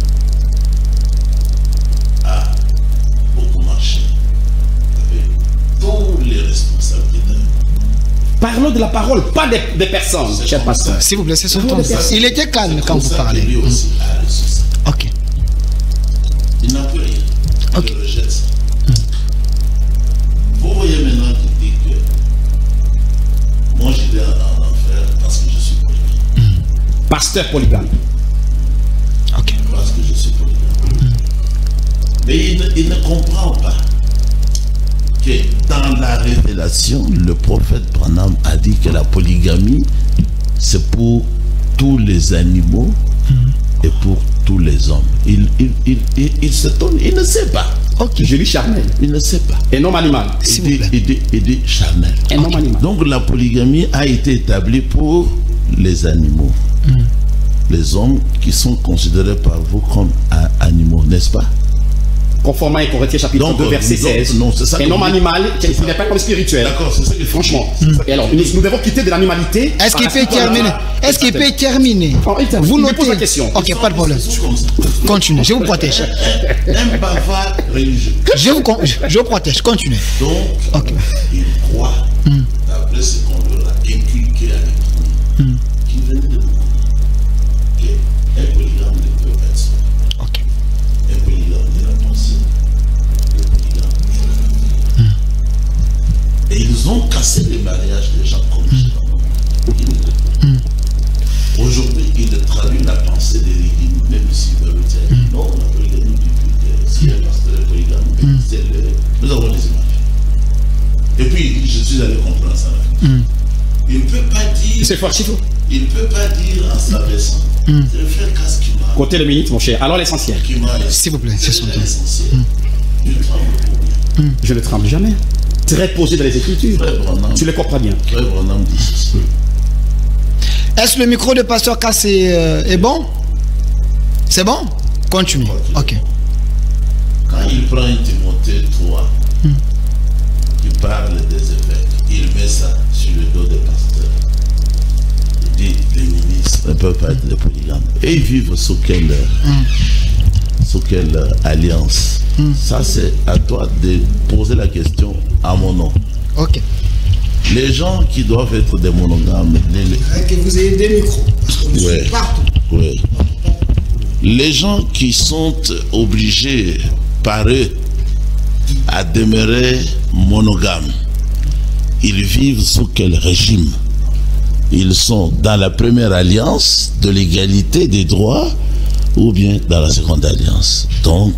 a beaucoup marché avec tous les responsables qui étaient. Parlons de la parole, pas des, des personnes, cher pasteur. S'il vous plaît, c'est son ton. Il était calme quand vous parlez. Lui aussi a reçu ça. Ok. Il n'a plus rien. Il okay. rejette ça. Mm. Vous voyez maintenant qu'il dit que moi, je vais en enfer parce que je suis polygame. Mm. Pasteur polygame. Ok. Parce que je suis polygame. Mm. Mais il ne, il ne comprend pas que dans la révélation, le prophète Branham a dit que la polygamie, c'est pour tous les animaux mm. et pour tous les hommes. Il, il, il, il, il s'étonne, il ne sait pas. Ok. Je dis charnel. Il ne sait pas. Un homme animal. Il dit, il dit, il dit charnel. Un okay. homme animal. Donc la polygamie a été établie pour les animaux. Mm. Les hommes qui sont considérés par vous comme animaux, n'est-ce pas? Conformément à Corinthiens chapitre donc, deux, verset donc, seize. Non, c'est ça. Un homme animal qui n'est pas comme spirituel. D'accord, c'est ça qu'il faut. Franchement. Mm. Et alors, nous, nous devons quitter de l'animalité. Est-ce qu'il peut terminer? Est-ce qu'il peut terminer? Vous notez la question. Ok, pas de problème. Continuez, je vous protège. Un bavard religieux. Je vous, je vous protège, continuez. Donc, okay. il croit, mm. d'après ce qu'on leur a inculqué à l'écran, mm. qui vient de nous qu'un polygame ne peut pas être ça. Ok. Un polygame de la pensée, le polygame. Mm. Et ils ont cassé les mariages des gens comme ça. Mm. Aujourd'hui, il traduit la pensée des légumes, même s'il veut le dire. Mm. Non, la polygamie du culte, si un pasteur est polygame, mm. c'est le... nous avons des images. Et puis, je suis allé comprendre ça. Mm. Il ne peut pas dire... C'est fort, c'est faux. Il ne peut pas dire en s'abaissant. Mm. C'est le frère Casse qui m'a... Comptez les minutes, mon cher. Alors l'essentiel. S'il vous plaît, c'est son temps. Mm. Je tremble. Mm. Je ne tremble jamais. Très posé dans les Écritures. Tu les comprends bien. Frère Branham dit ceci. Est-ce que le micro de Pasteur Casse est, euh, est bon? C'est bon? Continue. Ok. Quand il prend un Timothée trois, mm. il parle des évêques, il met ça sur le dos des pasteurs. Il dit les ministres ne peuvent pas être des polygames. Et ils vivent sous quelle, mm. sous quelle euh, alliance? mm. Ça, c'est à toi de poser la question à mon nom. Ok. Les gens qui doivent être des monogames, les... que vous ayez des micros. Oui. Oui. Les gens qui sont obligés par eux à demeurer monogames, ils vivent sous quel régime? Ils sont dans la première alliance de l'égalité des droits ou bien dans la seconde alliance. Donc,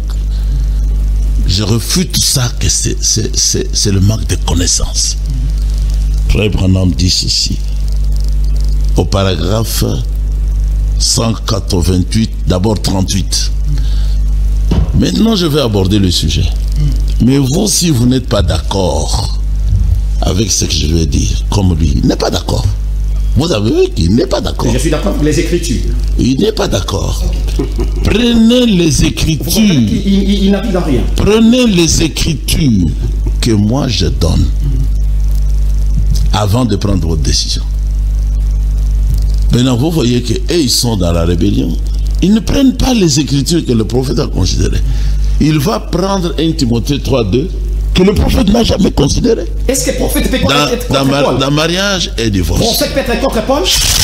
je refute ça, que c'est le manque de connaissances. Frère Branham dit ceci au paragraphe cent quatre-vingt-huit, d'abord trente-huit. Maintenant, je vais aborder le sujet. Mais vous, si vous n'êtes pas d'accord avec ce que je vais dire, comme lui, il n'est pas d'accord. Vous avez vu qu'il n'est pas d'accord. Je suis d'accord avec les Écritures. Il n'est pas d'accord. Prenez les Écritures. Il, il, il n'appuie dans rien. Prenez les Écritures que moi je donne avant de prendre votre décision. Maintenant, vous voyez qu'ils ils sont dans la rébellion. Ils ne prennent pas les Écritures que le prophète a considérées. Il va prendre un Timothée trois deux que le prophète n'a jamais considéré. Est-ce que le prophète peut dans, être dans, contre ma, Paul? Dans mariage et divorce. Le prophète peut être contre Paul?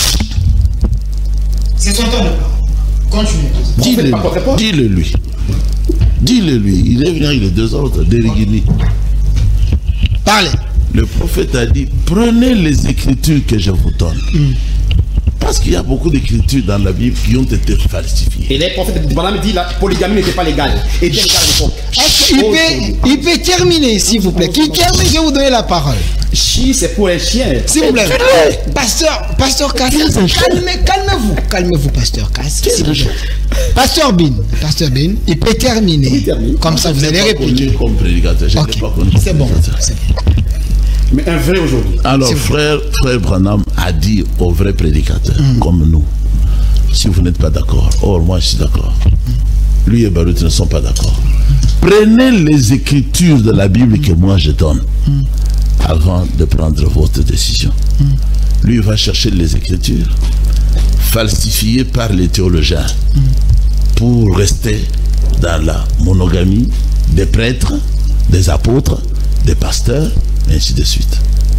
C'est son temps de parole. Continuez. Dis-le dis lui. Dis-le lui. Il est venu avec les deux autres, d'Erigini. Parlez. Le prophète a dit, prenez les Écritures que je vous donne. Mm. Parce qu'il y a beaucoup d'écritures dans la Bible qui ont été falsifiées. Et les prophètes de Branham dit que la polygamie n'était pas légale. Et bien légale à l'époque. Il, peut, il peut terminer, s'il vous plaît. Qui termine, je vais vous donner la parole. Chi, c'est pour un chien. S'il vous plaît. Pasteur, Pasteur Casse, calmez, calmez-vous. Calmez-vous, Pasteur Casse. Pasteur Bin, Pasteur Bin, il peut terminer. Il termine. Comme ça, vous allez répliquer. Comme prédicateur. Okay. C'est bon. Mais un vrai aujourd'hui. Alors, frère, frère Branham a dit aux vrais prédicateurs, mm. comme nous, si vous n'êtes pas d'accord, or moi je suis d'accord. Mm. Lui et Baruch ne sont pas d'accord. Mm. Prenez les Écritures de la Bible que moi je donne mm. avant de prendre votre décision. Mm. Lui va chercher les Écritures falsifiées par les théologiens mm. pour rester dans la monogamie des prêtres, des apôtres, des pasteurs, et ainsi de suite.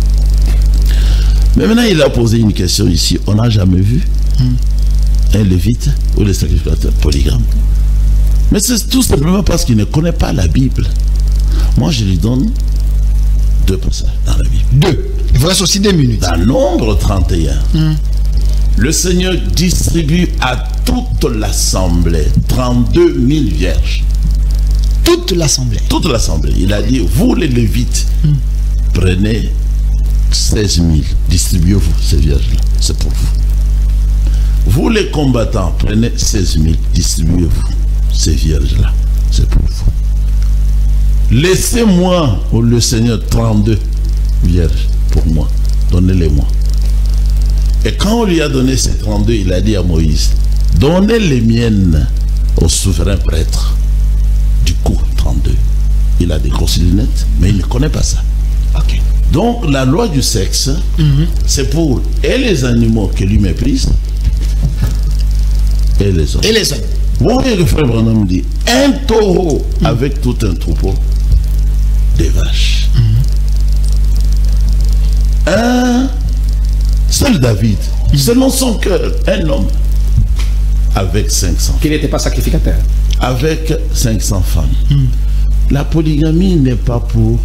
Mais maintenant, il a posé une question ici. On n'a jamais vu mm. un lévite ou les sacrificateurs polygames. Mais c'est tout simplement parce qu'il ne connaît pas la Bible. Moi, je lui donne deux passages dans la Bible. Deux. Il vous reste aussi deux minutes. Dans Nombre trente et un, mm. le Seigneur distribue à toute l'assemblée trente-deux mille vierges. Toute l'assemblée. Toute l'assemblée. Il a dit, vous les lévites, mm. prenez seize mille, distribuez-vous ces vierges-là, c'est pour vous. Vous les combattants, prenez seize mille, distribuez-vous ces vierges-là, c'est pour vous. Laissez-moi, oh le Seigneur, trente-deux vierges pour moi, donnez-les-moi. Et quand on lui a donné ces trente-deux, il a dit à Moïse, donnez les miennes au souverain prêtre. Du coup, trente-deux. Il a des grosses lunettes, mais il ne connaît pas ça. Ok. Donc, la loi du sexe, mm-hmm. c'est pour et les animaux qui lui méprisent, et les hommes. Et les hommes. Vous voyez que Frère Branham dit, un taureau mm-hmm. avec tout un troupeau, des vaches. Mm-hmm. Un seul David, mm-hmm. selon son cœur, un homme, avec cinq cents. Qui n'était pas sacrificateur. Avec cinq cents femmes. Mm. La polygamie n'est pas pour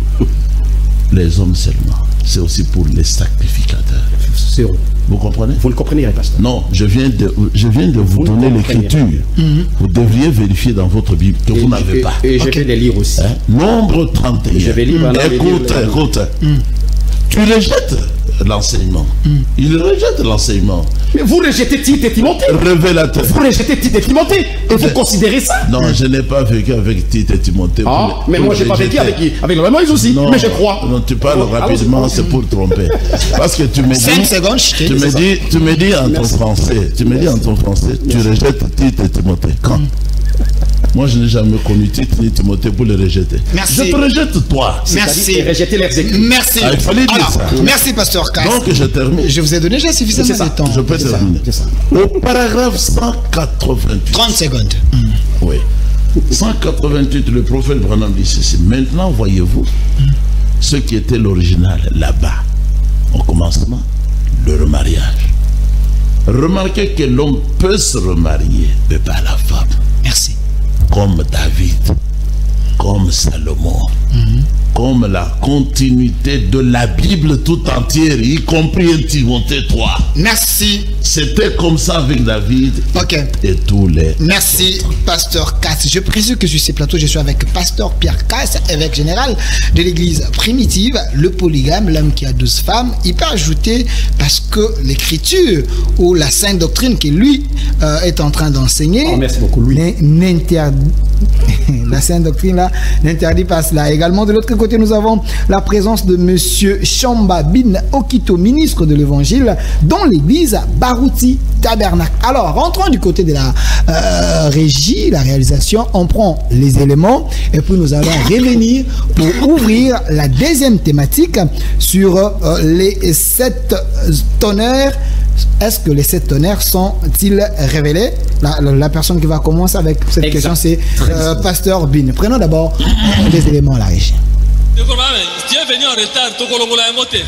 les hommes seulement. C'est aussi pour les sacrificateurs. Vous comprenez? Vous ne comprenez pas, pasteur? Non, je viens de, je viens de vous, vous donner l'écriture. Mm-hmm. Vous devriez vérifier dans votre Bible que et vous n'avez pas. Et okay. je vais les lire aussi. Hein? Nombre trente et un. Je vais lire. Écoute, les écoute. Mm. Tu rejettes l'enseignement. Mm. Il rejette l'enseignement. Mais vous rejetez Tite et Timothée. Révélateur. Vous rejetez Tite et Timothée. Et vous considérez ça? Non, je n'ai pas vécu avec Tite et Timothée. Ah, pour, mais pour moi, je n'ai pas vécu avec, avec le Moïse aussi. Non, mais je crois. Non, tu parles oh, rapidement, c'est pour tromper. Parce que tu me dis. cinq secondes, tu me dis, tu me dis en ton français. Tu me dis en ton français, tu rejettes Tite et Timothée. Quand? Moi, je n'ai jamais connu Tite ni Timothée pour les rejeter. Merci. Je te rejette, toi. Merci. Rejeter leurs écrits. Merci. Ah, il fallait dire Alors, ça. Merci, pasteur Cass. Donc, je termine. Je vous ai donné déjà suffisamment de temps. Je peux terminer. Au paragraphe cent quatre-vingt-huit. trente secondes. Mm. Oui. cent quatre-vingt-huit, le prophète Branham dit ceci. Maintenant, voyez-vous, mm. ce qui était l'original là-bas, au commencement, le remariage. Remarquez que l'homme peut se remarier, mais pas la femme. Merci. Comme David, comme Salomon, mm-hmm. comme la continuité de la Bible tout entière, y compris un Timothée trois. Merci. C'était comme ça avec David okay. et tous les... Merci, autres. Pasteur Cass. Je présume que sur ces plateaux, je suis avec Pasteur Pierre Cass, évêque général de l'église primitive, le polygame, l'homme qui a douze femmes. Il peut ajouter, parce que l'écriture ou la sainte doctrine que lui euh, est en train d'enseigner, oh, merci beaucoup, Louis. N'interdit la sainte doctrine là n'interdit pas cela. Également de l'autre côté, nous avons la présence de monsieur Chamba Bin Okito, ministre de l'évangile dans l'église Baruti Tabernacle. Alors, rentrons du côté de la euh, régie, la réalisation, on prend les éléments et puis nous allons revenir pour ouvrir la deuxième thématique sur euh, les sept tonnerres. Est-ce que les sept tonnerres sont-ils révélés? la, la, la personne qui va commencer avec cette exact. question, c'est euh, Pasteur Bin. Prenons d'abord les éléments à la régie. Tu es venu en retard, tu as monté.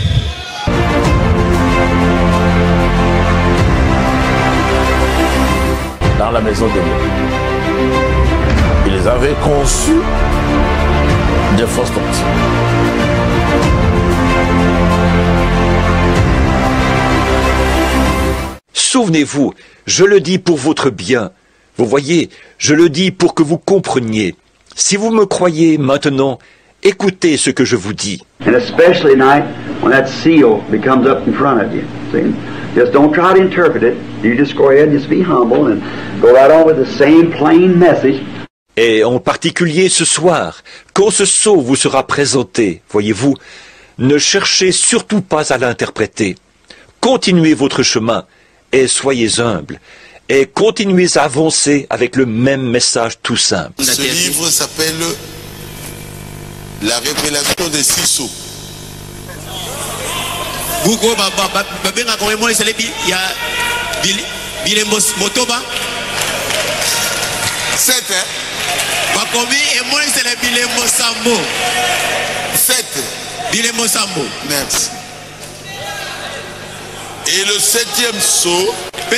Dans la maison de Dieu, ils avaient conçu des fausses doctrines. Souvenez-vous, je le dis pour votre bien. Vous voyez, je le dis pour que vous compreniez. Si vous me croyez maintenant, écoutez ce que je vous dis. And especially tonight, when that seal becomes up in front of you. See? Just don't try to interpret it. You just go ahead and just be humble and go right on with the same plain message. Et en particulier ce soir, quand ce sceau vous sera présenté, voyez-vous, ne cherchez surtout pas à l'interpréter. Continuez votre chemin et soyez humbles. Et continuez à avancer avec le même message tout simple. Ce livre s'appelle La révélation des six sceaux. Sept, hein? Sept. Merci. Et le septième sceau,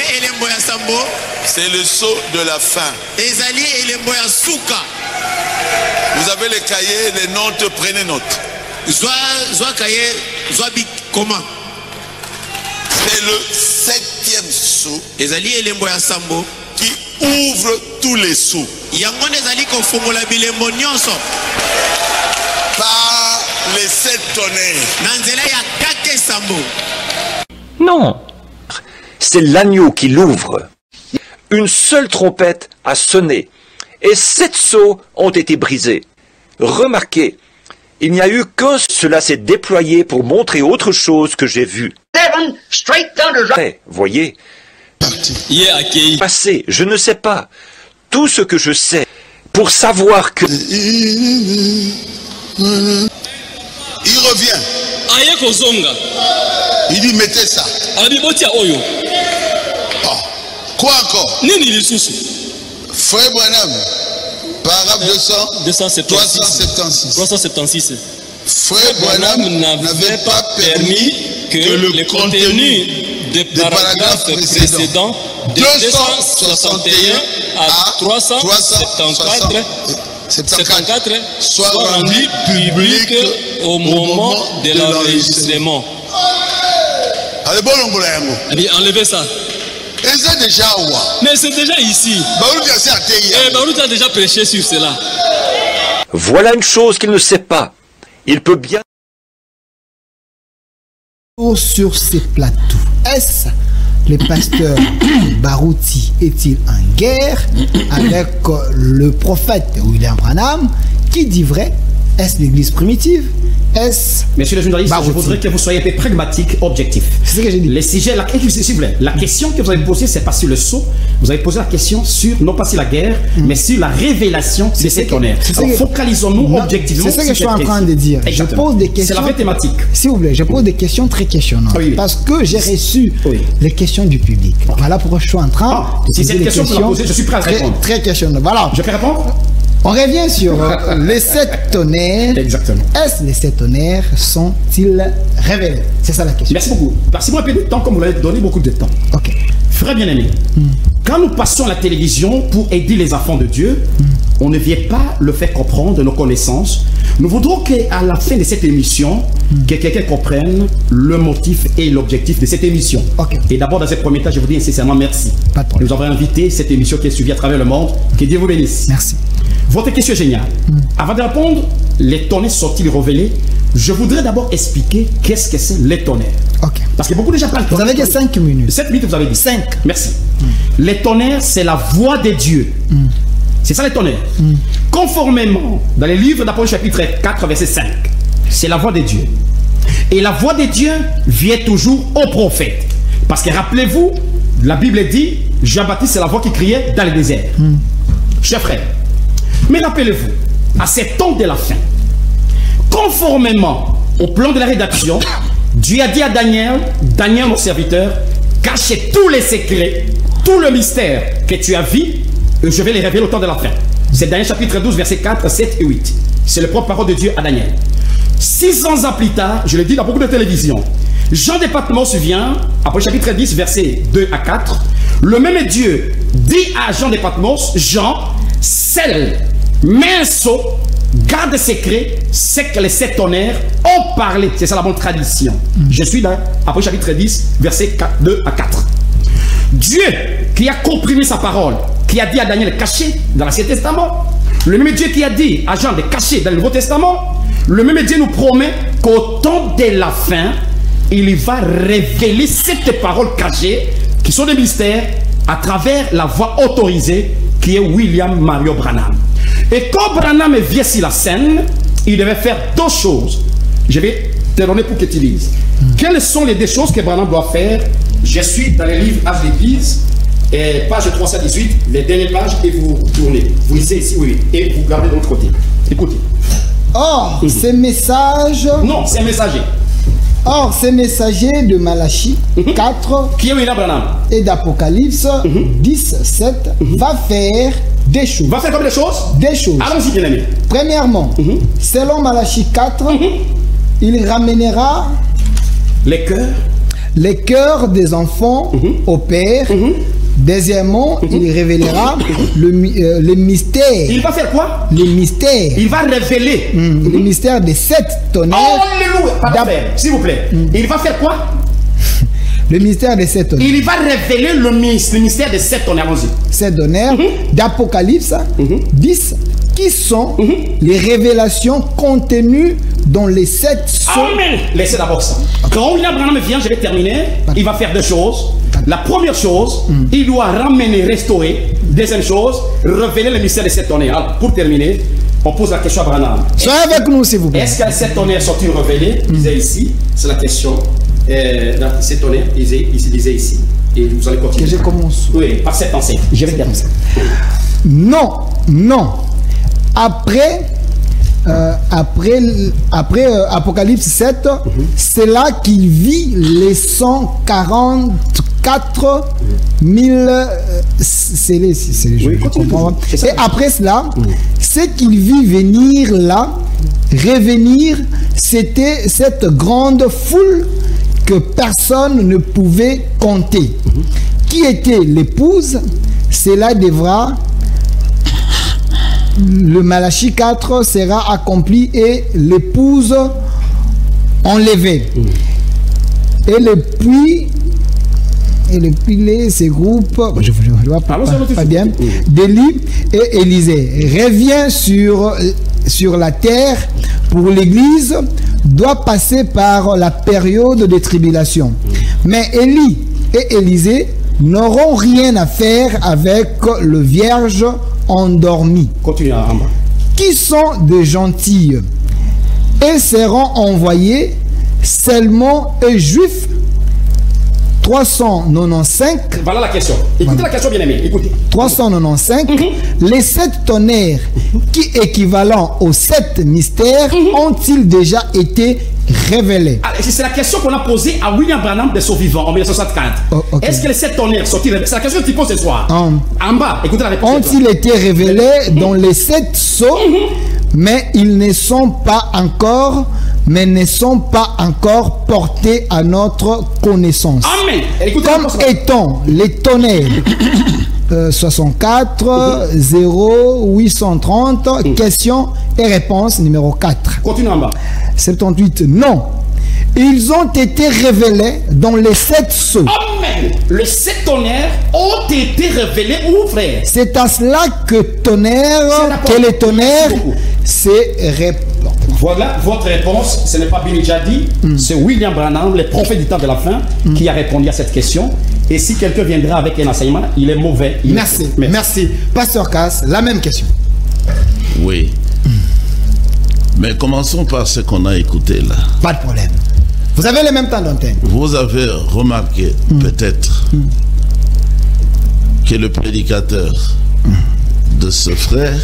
c'est le sceau de la fin. Vous avez les cahiers, les notes, prenez note. C'est le septième sceau qui ouvre tous les sceaux. Par les sept tonnerres. Non, c'est l'agneau qui l'ouvre. Une seule trompette a sonné et sept sceaux ont été brisés. Remarquez, il n'y a eu qu'un, cela s'est déployé pour montrer autre chose que j'ai vu. Seven straight thunders. Eh, voyez, passé, je ne sais pas. Tout ce que je sais, pour savoir que... Il revient. Il dit mettez ça. Oh. Quoi encore? Frère Branham, paragraphe deux cents, trois cent soixante-six. Frère Branham n'avait pas permis que, que le contenu des paragraphes précédents de deux cent soixante et un à trois cent soixante-quatre soit rendu public au moment de l'enregistrement. Allez, bon, eh bien, enlevez ça. Et c'est déjà où? Mais c'est déjà ici. Eh, Baruch a déjà prêché sur cela. Voilà une chose qu'il ne sait pas. Il peut bien... Sur ces plateaux, est-ce le pasteur Barouti est-il en guerre avec le prophète William Branham qui dit vrai? Est-ce l'église primitive? Est-ce... Messieurs les journalistes, Barouti? Je voudrais que vous soyez un peu pragmatiques, objectifs. C'est ce que j'ai dit. Les sujets, la, s'il vous plaît, la question que vous avez posée, c'est pas sur le sceau. Vous avez posé la question sur, non pas sur la guerre, mm. mais sur la révélation de cet honneur. Focalisons-nous objectivement. C'est ce que je suis en train de dire. Exactement. Je pose des questions. C'est la vraie thématique. S'il vous plaît, je pose des questions très questionnantes. Oui, oui. Parce que j'ai reçu oui. les questions du public. Okay. Voilà pourquoi je suis en train ah, de poser si cette question, questions. Poser, je suis prêt à répondre. Très, très questionnantes. Voilà. Je peux répondre? On revient sur euh, les sept tonnerres. Exactement. Est-ce les sept tonnerres sont-ils révélés? C'est ça la question. Merci beaucoup. Passez-moi un peu de temps comme vous l'avez donné beaucoup de temps. Ok. Frère bien-aimé, mm. quand nous passons à la télévision pour aider les enfants de Dieu, mm. on ne vient pas le faire comprendre de nos connaissances. Nous voudrons qu'à la fin de cette émission, mm. que quelqu'un comprenne le motif et l'objectif de cette émission. Okay. Et d'abord, dans ce premier temps, je vous dis sincèrement merci. Pas de problème. Nous avons invité cette émission qui est suivie à travers le monde. Que Dieu vous bénisse. Merci. Votre question est géniale. Mm. Avant de répondre, les tonnerres sont-ils révélés? Je voudrais d'abord expliquer qu'est-ce que c'est les tonnerres. Okay. Parce que beaucoup de gens parlent. Vous avez que cinq minutes. sept minutes, vous avez dit. cinq. Merci. Mm. Les tonnerres, c'est la voix de Dieu. Mm. C'est ça les tonnerres. Mm. Conformément dans les livres d'Apocalypse chapitre quatre, verset cinq, c'est la voix de Dieu. Et la voix de Dieu vient toujours au prophète. Parce que rappelez-vous, la Bible dit, Jean-Baptiste, c'est la voix qui criait dans le désert. Mm. Chers frères, mais rappelez-vous, à ces temps de la fin, conformément au plan de la rédaction, Dieu a dit à Daniel, Daniel mon serviteur, cache tous les secrets, tout le mystère que tu as vu, et je vais les révéler au temps de la fin. C'est Daniel chapitre douze, versets quatre, sept et huit. C'est le propre parole de Dieu à Daniel. six cents ans plus tard, je le dis dans beaucoup de télévisions, Jean de Patmos vient, après chapitre dix, versets deux à quatre, le même Dieu dit à Jean de Patmos, Jean, celle, mince, garde secret, c'est que les sept tonnerres ont parlé. C'est ça la bonne tradition. Mm. Je suis là, après chapitre dix, versets deux à quatre. Dieu qui a comprimé sa parole, qui a dit à Daniel caché dans l'Ancien Testament, le même Dieu qui a dit à Jean de cacher dans le Nouveau Testament, le même Dieu nous promet qu'au temps de la fin, il va révéler cette paroles cachées qui sont des mystères à travers la voix autorisée qui est William Mario Branham. Et quand Branham vient sur la scène, il devait faire deux choses. Je vais te donner pour que tu lises. Mm. Quelles sont les deux choses que Branham doit faire? Je suis dans les livres Âge d'Église, et page trois cent dix-huit, les dernières pages, et vous tournez. Vous lisez ici, oui, et vous gardez de l'autre côté. Écoutez. Or, mm-hmm. ces messages... Non, c'est un messager. Or, ces messagers de Malachie mm-hmm. quatre qui est William Branham et d'Apocalypse mm-hmm. dix, sept mm-hmm. va faire des choses. Va faire comme des choses? Des choses. Allons-y, bien aimé. Premièrement, mm-hmm. selon Malachie quatre, mm-hmm. il ramènera les cœurs les cœurs des enfants mm-hmm. au Père. Mm-hmm. Deuxièmement, mm-hmm. il révélera le, euh, les mystères. Il va faire quoi? Les mystères. Il va révéler mm, mm-hmm. les mystères des sept tonnerres. Alléluia. S'il vous plaît. Mm. Il va faire quoi? Le mystère des sept tonnerres. Il va révéler le, le mystère des sept tonnerres. Sept tonnerres mm-hmm. d'Apocalypse mm-hmm. dix, qui sont mm-hmm. les révélations contenues dans les sept sceaux. Amen. Laissez d'abord ça. Quand William Branham vient, je vais terminer. Il va faire deux choses. La première chose, mm. il doit ramener, restaurer. Deuxième chose, révéler le mystère de sept tonnerres. Alors, pour terminer, on pose la question à Branham. Soyez avec nous, s'il vous plaît. Est-ce que les sept tonnerres sont-ils révélés? Il disait ici. C'est la question. Euh, les sept tonnerres, il disait ici. Et vous allez continuer. Que je commence. Oui, par cette pensée. Je vais dire comme ça. Non, non. Après, euh, après, après euh, Apocalypse sept, mm-hmm. c'est là qu'il vit les cent quarante-quatre mille euh, scellés. C'est les jeux, oui, je comprends. Et après cela, mm. c'est qu'il vit venir là, revenir, c'était cette grande foule que personne ne pouvait compter. Mm-hmm. Qui était l'épouse? Cela devra, le Malachie quatre sera accompli et l'épouse enlevée. Mm. Et le puits, et le puits, ces groupes, je ne vois pas, pas, pas bien, mm. d'Élie et Élisée revient sur, sur la terre pour l'Église, doit passer par la période de tribulation. Mm. Mais Élie et Élisée n'auront rien à faire avec le vierge endormi. Continue en bas. Qui sont des gentils et seront envoyés seulement aux juifs. Trois cent quatre-vingt-quinze. Voilà la question. Écoutez voilà. la question, bien aimé. Écoutez. trois cent quatre-vingt-quinze. Mm-hmm. Les sept tonnerres qui équivalent aux sept mystères mm-hmm. ont-ils déjà été révélés? C'est la question qu'on a posée à William Branham de son vivant en mille neuf cent soixante-quatre. Oh, okay. Est-ce que les sept tonnerres sont-ils révélés? C'est la question que tu poses ce soir. Um, en bas, écoutez la réponse. Ont-ils été révélés mm-hmm. dans les sept sceaux, mm-hmm. mais ils ne sont pas encore, mais ne sont pas encore portés à notre connaissance. Amen. Écoutez comme étant les tonnerres euh, soixante-quatre zéro huit cent trente, mm. question et réponse numéro quatre. Continue en bas. soixante-dix-huit, non. Ils ont été révélés dans les sept sceaux. Amen. Les sept tonnerres ont été révélés où, frère? C'est à cela que tonnerre, que les tonnerres, c'est répondu. Voilà votre réponse. Ce n'est pas Billy Jadi, mm. c'est William Branham, le prophète du temps de la fin, mm. qui a répondu à cette question. Et si quelqu'un viendra avec un enseignement, il est mauvais. Il Merci. Est... Merci. Pasteur Cass, la même question. Oui. Mm. Mais commençons par ce qu'on a écouté là. Pas de problème. Vous avez le même temps d'antenne. Vous avez remarqué mm. peut-être mm. que le prédicateur mm. de ce frère,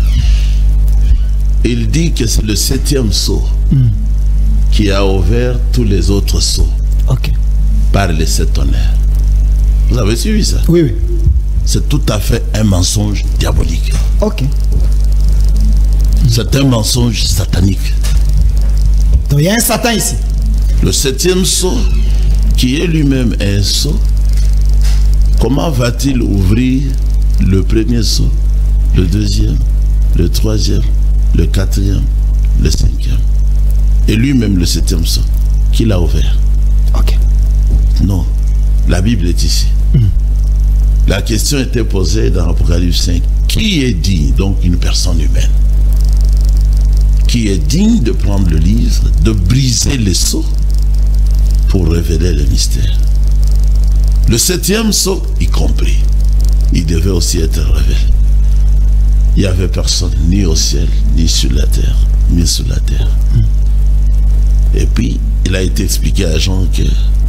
il dit que c'est le septième sceau mm. qui a ouvert tous les autres sceaux okay. par les sept tonnerres. Vous avez suivi ça? Oui, oui. C'est tout à fait un mensonge diabolique. Ok. C'est un mensonge satanique. Donc il y a un Satan ici. Le septième sceau, qui est lui-même un sceau, comment va-t-il ouvrir le premier sceau, le deuxième, le troisième, le quatrième, le cinquième, et lui-même le septième sceau, qui l'a ouvert? Ok. Non, la Bible est ici. Mm. La question était posée dans Apocalypse cinq. Qui est digne, donc une personne humaine, qui est digne de prendre le livre, de briser les sceaux pour révéler le mystère? Le septième sceau, y compris, il devait aussi être révélé. Il n'y avait personne, ni au ciel, ni sur la terre, ni sous la terre. Et puis, il a été expliqué à Jean que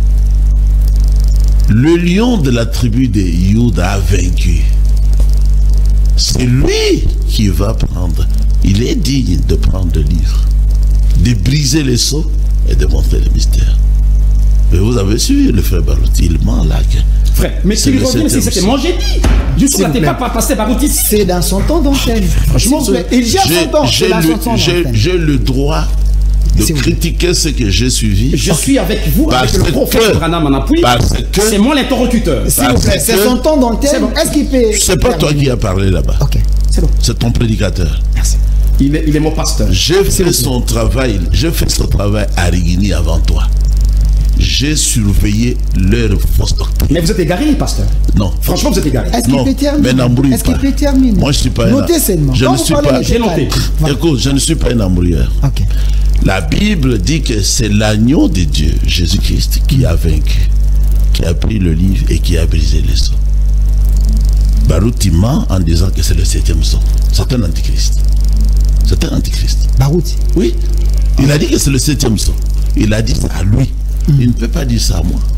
le lion de la tribu de Juda a vaincu. C'est lui qui va prendre. Il est digne de prendre le livre, de briser les sceaux et de montrer le mystère. Mais vous avez suivi le frère Barouti, il ment là. Frère, mais ce qu'il revient ici, c'était moi j'ai dit. Juste là, t'es pas passé Barouti. C'est dans son temps d'antenne. Franchement, il gère son temps. J'ai le droit de critiquer ce que j'ai suivi. Je suis avec vous, avec le prophète Branham en appui. C'est moi l'interlocuteur. C'est son temps d'antenne. Est-ce qu'il peut... C'est pas toi qui as parlé là-bas. Ok, c'est bon. C'est ton prédicateur. Merci. Il est, il est mon pasteur. J'ai fait son travail. J'ai fait son travail à Rigini avant toi. J'ai surveillé leur fausse doctrine. Mais vous êtes égaré, pasteur? Non. Franchement, vous êtes égaré. Est-ce qu'il peut terminer? Mais n'embrouille pas. Est-ce qu'il peut terminer? Moi, je ne suis pas Notez seulement. Je ne suis pas... J'ai noté. Écoute, je ne suis pas un embrouilleur. Ok. La Bible dit que c'est l'agneau de Dieu, Jésus-Christ, qui a vaincu, qui a pris le livre et qui a brisé les sceaux. Barouti ment en disant que c'est le septième sceau. C'est un antichrist. C'est un antichrist. Barouti? Oui. Il a dit que c'est le septième sceau. Il a dit ça à lui. Mm. Il ne peut pas dire ça à moi.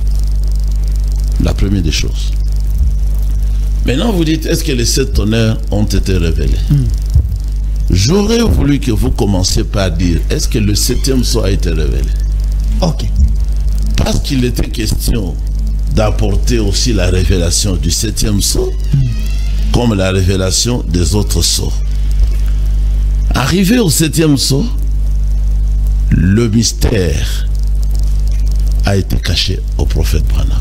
La première des choses. Maintenant, vous dites, est-ce que les sept tonnerres ont été révélés? Mm. J'aurais voulu que vous commenciez par dire, est-ce que le septième sceau a été révélé? Ok. Parce qu'il était question d'apporter aussi la révélation du septième sceau, mm. comme la révélation des autres sceaux. Arrivé au septième sceau, le mystère a été caché au prophète Branham.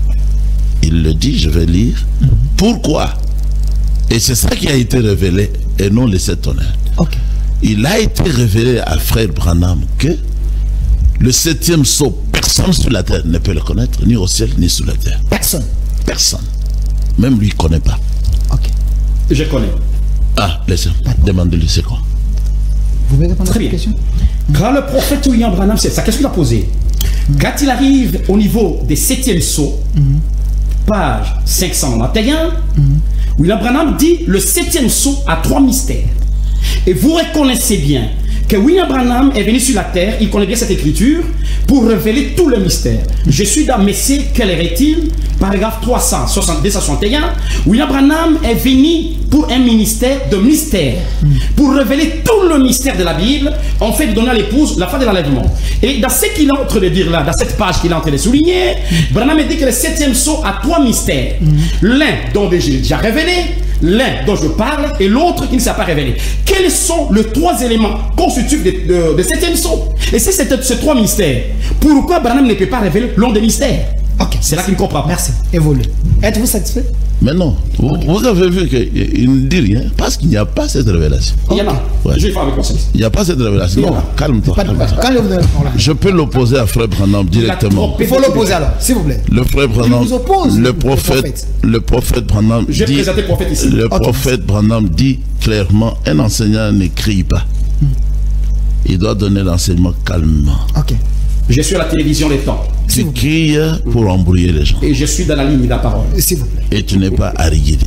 Il le dit, je vais lire. Mm. Pourquoi? Et c'est ça qui a été révélé, et non les sept tonnerres. Okay. Il a été révélé à frère Branham que le septième sceau, personne sur la terre ne peut le connaître, ni au ciel, ni sous la terre. Personne. Personne. Même lui ne connaît pas. Ok. Je connais. Ah, laissez, demandez-lui c'est quoi. Vous pouvez répondre à cette question? Quand le prophète William Branham, c'est ça, qu'est-ce qu'il a posé? Mm. Quand il arrive au niveau des septièmes sceaux, mm. page cinq cent vingt et un, mm. William Branham dit le septième sceau a trois mystères. Et vous reconnaissez bien que William Branham est venu sur la terre, il connaît bien cette écriture, pour révéler tout le mystère. Je suis dans Messieurs, quel est-il? Paragraphe trois cent soixante-deux à soixante et un. William Branham est venu pour un ministère de mystère, pour révéler tout le mystère de la Bible, en fait donner à l'épouse la fin de l'enlèvement. Et dans ce qu'il est en train de dire là, dans cette page qu'il est en train de souligner, Branham dit que le septième sceau a trois mystères. L'un dont j'ai déjà révélé, l'un dont je parle et l'autre qui ne s'est pas révélé. Quels sont les trois éléments constitutifs de, de, de septième sceau? Et si c'est ces trois mystères, pourquoi Branham ne peut pas révéler l'un des mystères? Ok, c'est là qu'il ne comprend pas. Merci. Évolue. Êtes-vous satisfait? Mais non, vous, okay. vous avez vu qu'il ne dit rien parce qu'il n'y a pas cette révélation. Il y en a. Ouais. Je vais faire avec moi. Il n'y a pas cette révélation. Non, calme-toi. Calme je peux l'opposer à frère Branham directement. Il faut l'opposer alors, s'il vous plaît. Le frère Branham, le prophète, le prophète, le prophète Branham dit, le prophète, ici. Le okay. prophète Branham dit clairement, un enseignant n'écrit pas. Hmm. Il doit donner l'enseignement calmement. Ok. Je suis à la télévision les temps. Tu cries pour embrouiller les gens. Et je suis dans la ligne de la parole. S'il vous plaît. Et tu n'es pas arriéré.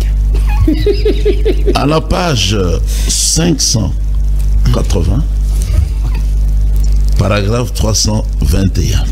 Okay. À la page cinq cent quatre-vingts, okay. paragraphe trois cent vingt et un.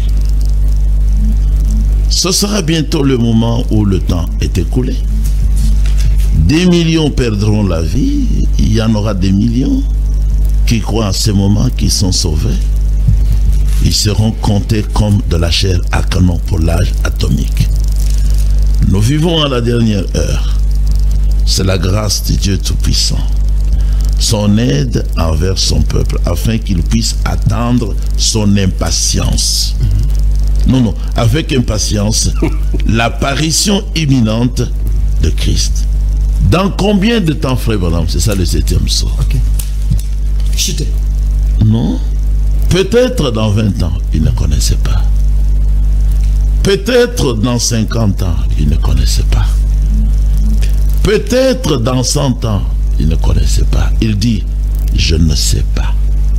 Ce sera bientôt le moment où le temps est écoulé. Des millions perdront la vie. Il y en aura des millions qui croient en ce moment qui sont sauvés. Ils seront comptés comme de la chair à canon pour l'âge atomique. Nous vivons à la dernière heure. C'est la grâce de Dieu Tout-Puissant. Son aide envers son peuple afin qu'il puisse attendre son impatience. Mm-hmm. Non, non, avec impatience, l'apparition imminente de Christ. Dans combien de temps, frère Branham? C'est ça le septième sceau. Ok. Chutez. Non. Peut-être dans vingt ans, il ne connaissait pas. Peut-être dans cinquante ans, il ne connaissait pas. Peut-être dans cent ans, il ne connaissait pas. Il dit, je ne sais pas.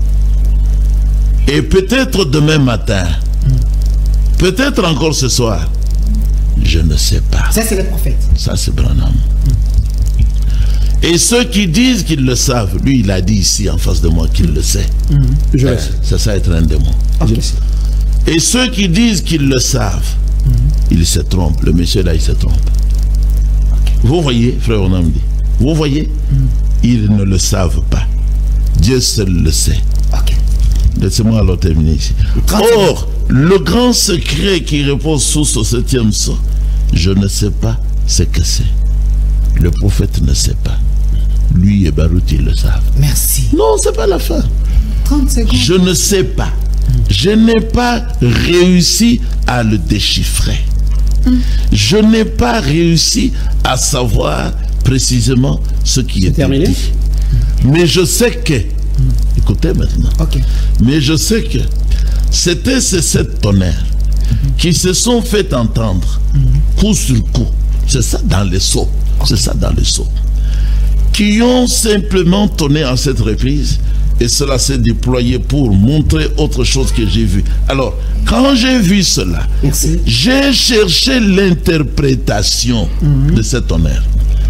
Et peut-être demain matin, peut-être encore ce soir, je ne sais pas. Ça, c'est le prophète. Ça, c'est Branham. Et ceux qui disent qu'ils le savent, lui il a dit ici en face de moi qu'il le sait. Mmh. Je euh, c'est ça être un démon. Okay. Et ceux qui disent qu'ils le savent, mmh. ils se trompent. Le monsieur là il se trompe. Okay. Vous voyez, frère Branham dit, vous voyez, mmh. ils ne le savent pas. Dieu seul le sait. Okay. Laissez-moi alors terminer ici. Or, le grand secret qui repose sous ce septième sceau, je ne sais pas ce que c'est. Le prophète ne sait pas. Lui et Barouti le savent. Merci. Non, c'est pas la fin. trente secondes. Je ne sais pas. Je n'ai pas réussi à le déchiffrer. Hum. Je n'ai pas réussi à savoir précisément ce qui est terminé. Dit. Mais je sais que, hum. écoutez maintenant, okay. mais je sais que c'était ces sept tonnerres hum. qui se sont fait entendre hum. coup sur coup. C'est ça dans les sceaux. C'est ça dans les sceaux. Qui ont simplement tonné en cette reprise Et cela s'est déployé pour montrer autre chose que j'ai vu. Alors, quand j'ai vu cela, j'ai cherché l'interprétation mmh. de cet tonnerre.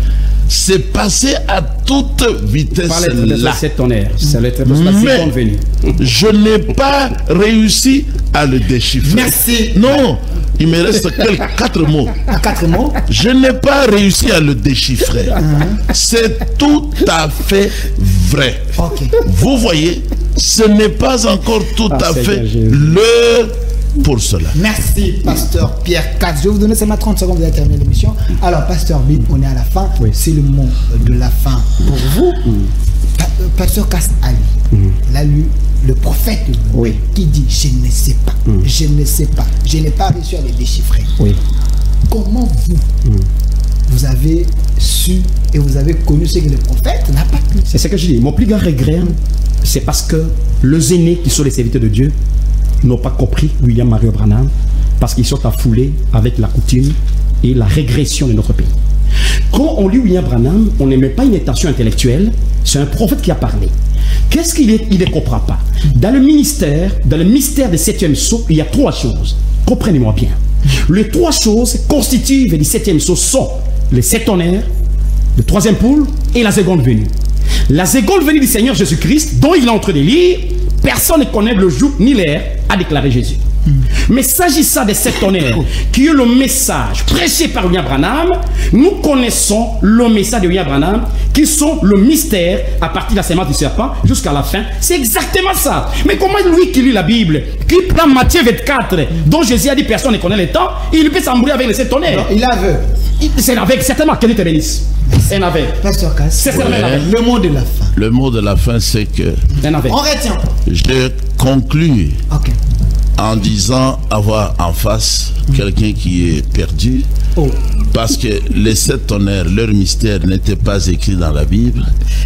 C'est passé à toute vitesse là. C'est tonnerre. C'est le Mais je n'ai pas réussi à le déchiffrer. Merci. Non, il me reste quelques quatre mots. À quatre mots. Je n'ai pas réussi à le déchiffrer. Uh-huh. C'est tout à fait vrai. Okay. Vous voyez, ce n'est pas encore tout ah, à fait l'heure pour cela. Merci, pasteur Pierre Katz. Je vais vous donner seulement trente secondes pour terminer l'émission. Alors, pasteur Bib, on est à la fin. Oui. C'est le mot de la fin pour vous. Mm. Pa pasteur Katz Ali, mm. il a lu le prophète oui. qui dit « Je ne sais pas, mm. je ne sais pas, je n'ai pas réussi à les déchiffrer. Oui. » Comment vous, mm. vous avez su et vous avez connu ce que le prophète n'a pas pu? C'est ce que je dis. Mon plus grand regret, c'est parce que les aînés qui sont les serviteurs de Dieu n'ont pas compris William Marion Branham parce qu'ils sont affoulés avec la coutume et la régression de notre pays. Quand on lit William Branham, on n'aimait pas une intention intellectuelle, c'est un prophète qui a parlé. Qu'est-ce qu'il est, il ne comprend pas? Dans le ministère, dans le mystère des septième sceaux, il y a trois choses. Comprenez-moi bien. Les trois choses constituent les septième sceaux sont les sept tonnerres, le troisième poule et la seconde venue. La seconde venue du Seigneur Jésus-Christ, dont il est en train de lire, personne ne connaît le jour ni l'heure, a déclaré Jésus. Mm. Mais s'agissant des sept tonnerres, qui est le message prêché par William Branham, nous connaissons le message de William Branham, qui sont le mystère à partir de la sémence du serpent jusqu'à la fin. C'est exactement ça. Mais comment lui qui lit la Bible, qui prend Matthieu vingt-quatre, dont Jésus a dit personne ne connaît le temps, il peut s'embrouiller avec les sept tonnerres? Non, il a aveugle. C'est avec, certainement, qu'elle te bénisse. C'est avec. Pasteur Katz, c'est ouais. le mot de la fin. Le mot de la fin, c'est que on retient. Je conclus okay. en disant avoir en face mmh. quelqu'un qui est perdu, oh. parce que les sept tonnerres, leur mystère n'était pas écrit dans la Bible.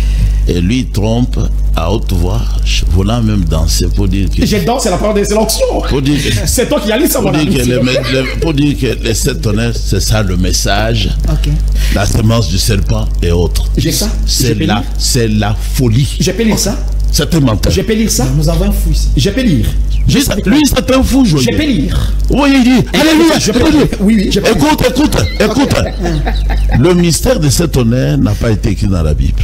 Et lui trompe à haute voix, voulant même danser pour dire que... J'ai dansé la parole de l'onction. C'est toi qui as lu ça, mon ami. Pour dire que les sept tonnerres, c'est ça le message. Okay. La semence du serpent et autres. J'ai ça. C'est la, la folie. Je peux lire ça. C'est un menteur. Je peux lire ça. Nous avons un fou ici. Je peux lire. Lui, c'est un fou, joyeux. Je peux lire. Oui, il dit. Alléluia. Je peux lire. Oui, oui. Je peux écoute, écoute, écoute. Okay. Le mystère de cet honneur n'a pas été écrit dans la Bible.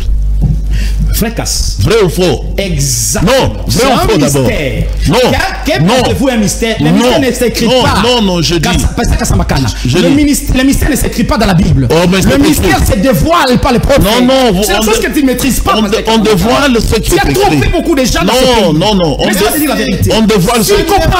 Frère Katz. Vrai ou faux? Exactement. Non, vrai ou faux d'abord? Non. Quel pensez-vous un mystère? Le mystère ne s'écrit pas. Non, non, je dis. Le mystère ne s'écrit pas dans la Bible. Oh, mais le mystère se dévoile par les prophètes. Non, non. C'est la chose que tu ne maîtrises pas. On, de, on dévoile ce qui est écrit. Tu as trompé beaucoup de gens. Non, non, non. Mais ça, c'est dire la vérité. On dévoile ce qui est écrit. Tu ne comprends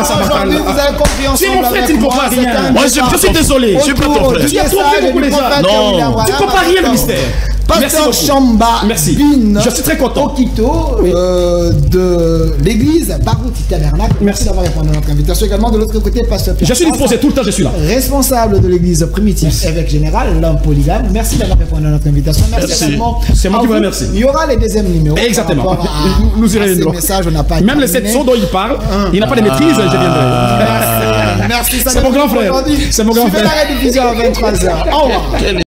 rien. Si mon frère, tu ne comprends rien. Moi, je suis désolé. Je suis pas ton frère. Tu as trompé beaucoup de gens. Non. Tu ne comprends rien le mystère. Pasteur Chamba Merci. Bin, je suis très content. Okito oui. euh, de l'église Barouti Tabernacle. Merci d'avoir répondu à notre invitation. Également de l'autre côté, Pasteur Pierre. Je suis disposé tout le temps, je suis là. Responsable de l'église primitive, évêque général, l'homme polygame. Merci d'avoir répondu à notre invitation. Merci, Merci. également. C'est moi qui vous remercie. Il y aura les deuxièmes numéros. Exactement. À, nous irons ces messages, on n'a pas même les sept sons dont il parle, hum. il n'a pas de maîtrise, je viendrai. Merci. C'est mon grand frère. C'est mon grand frère. Je fais la rediffusion à vingt-trois heures. Au revoir.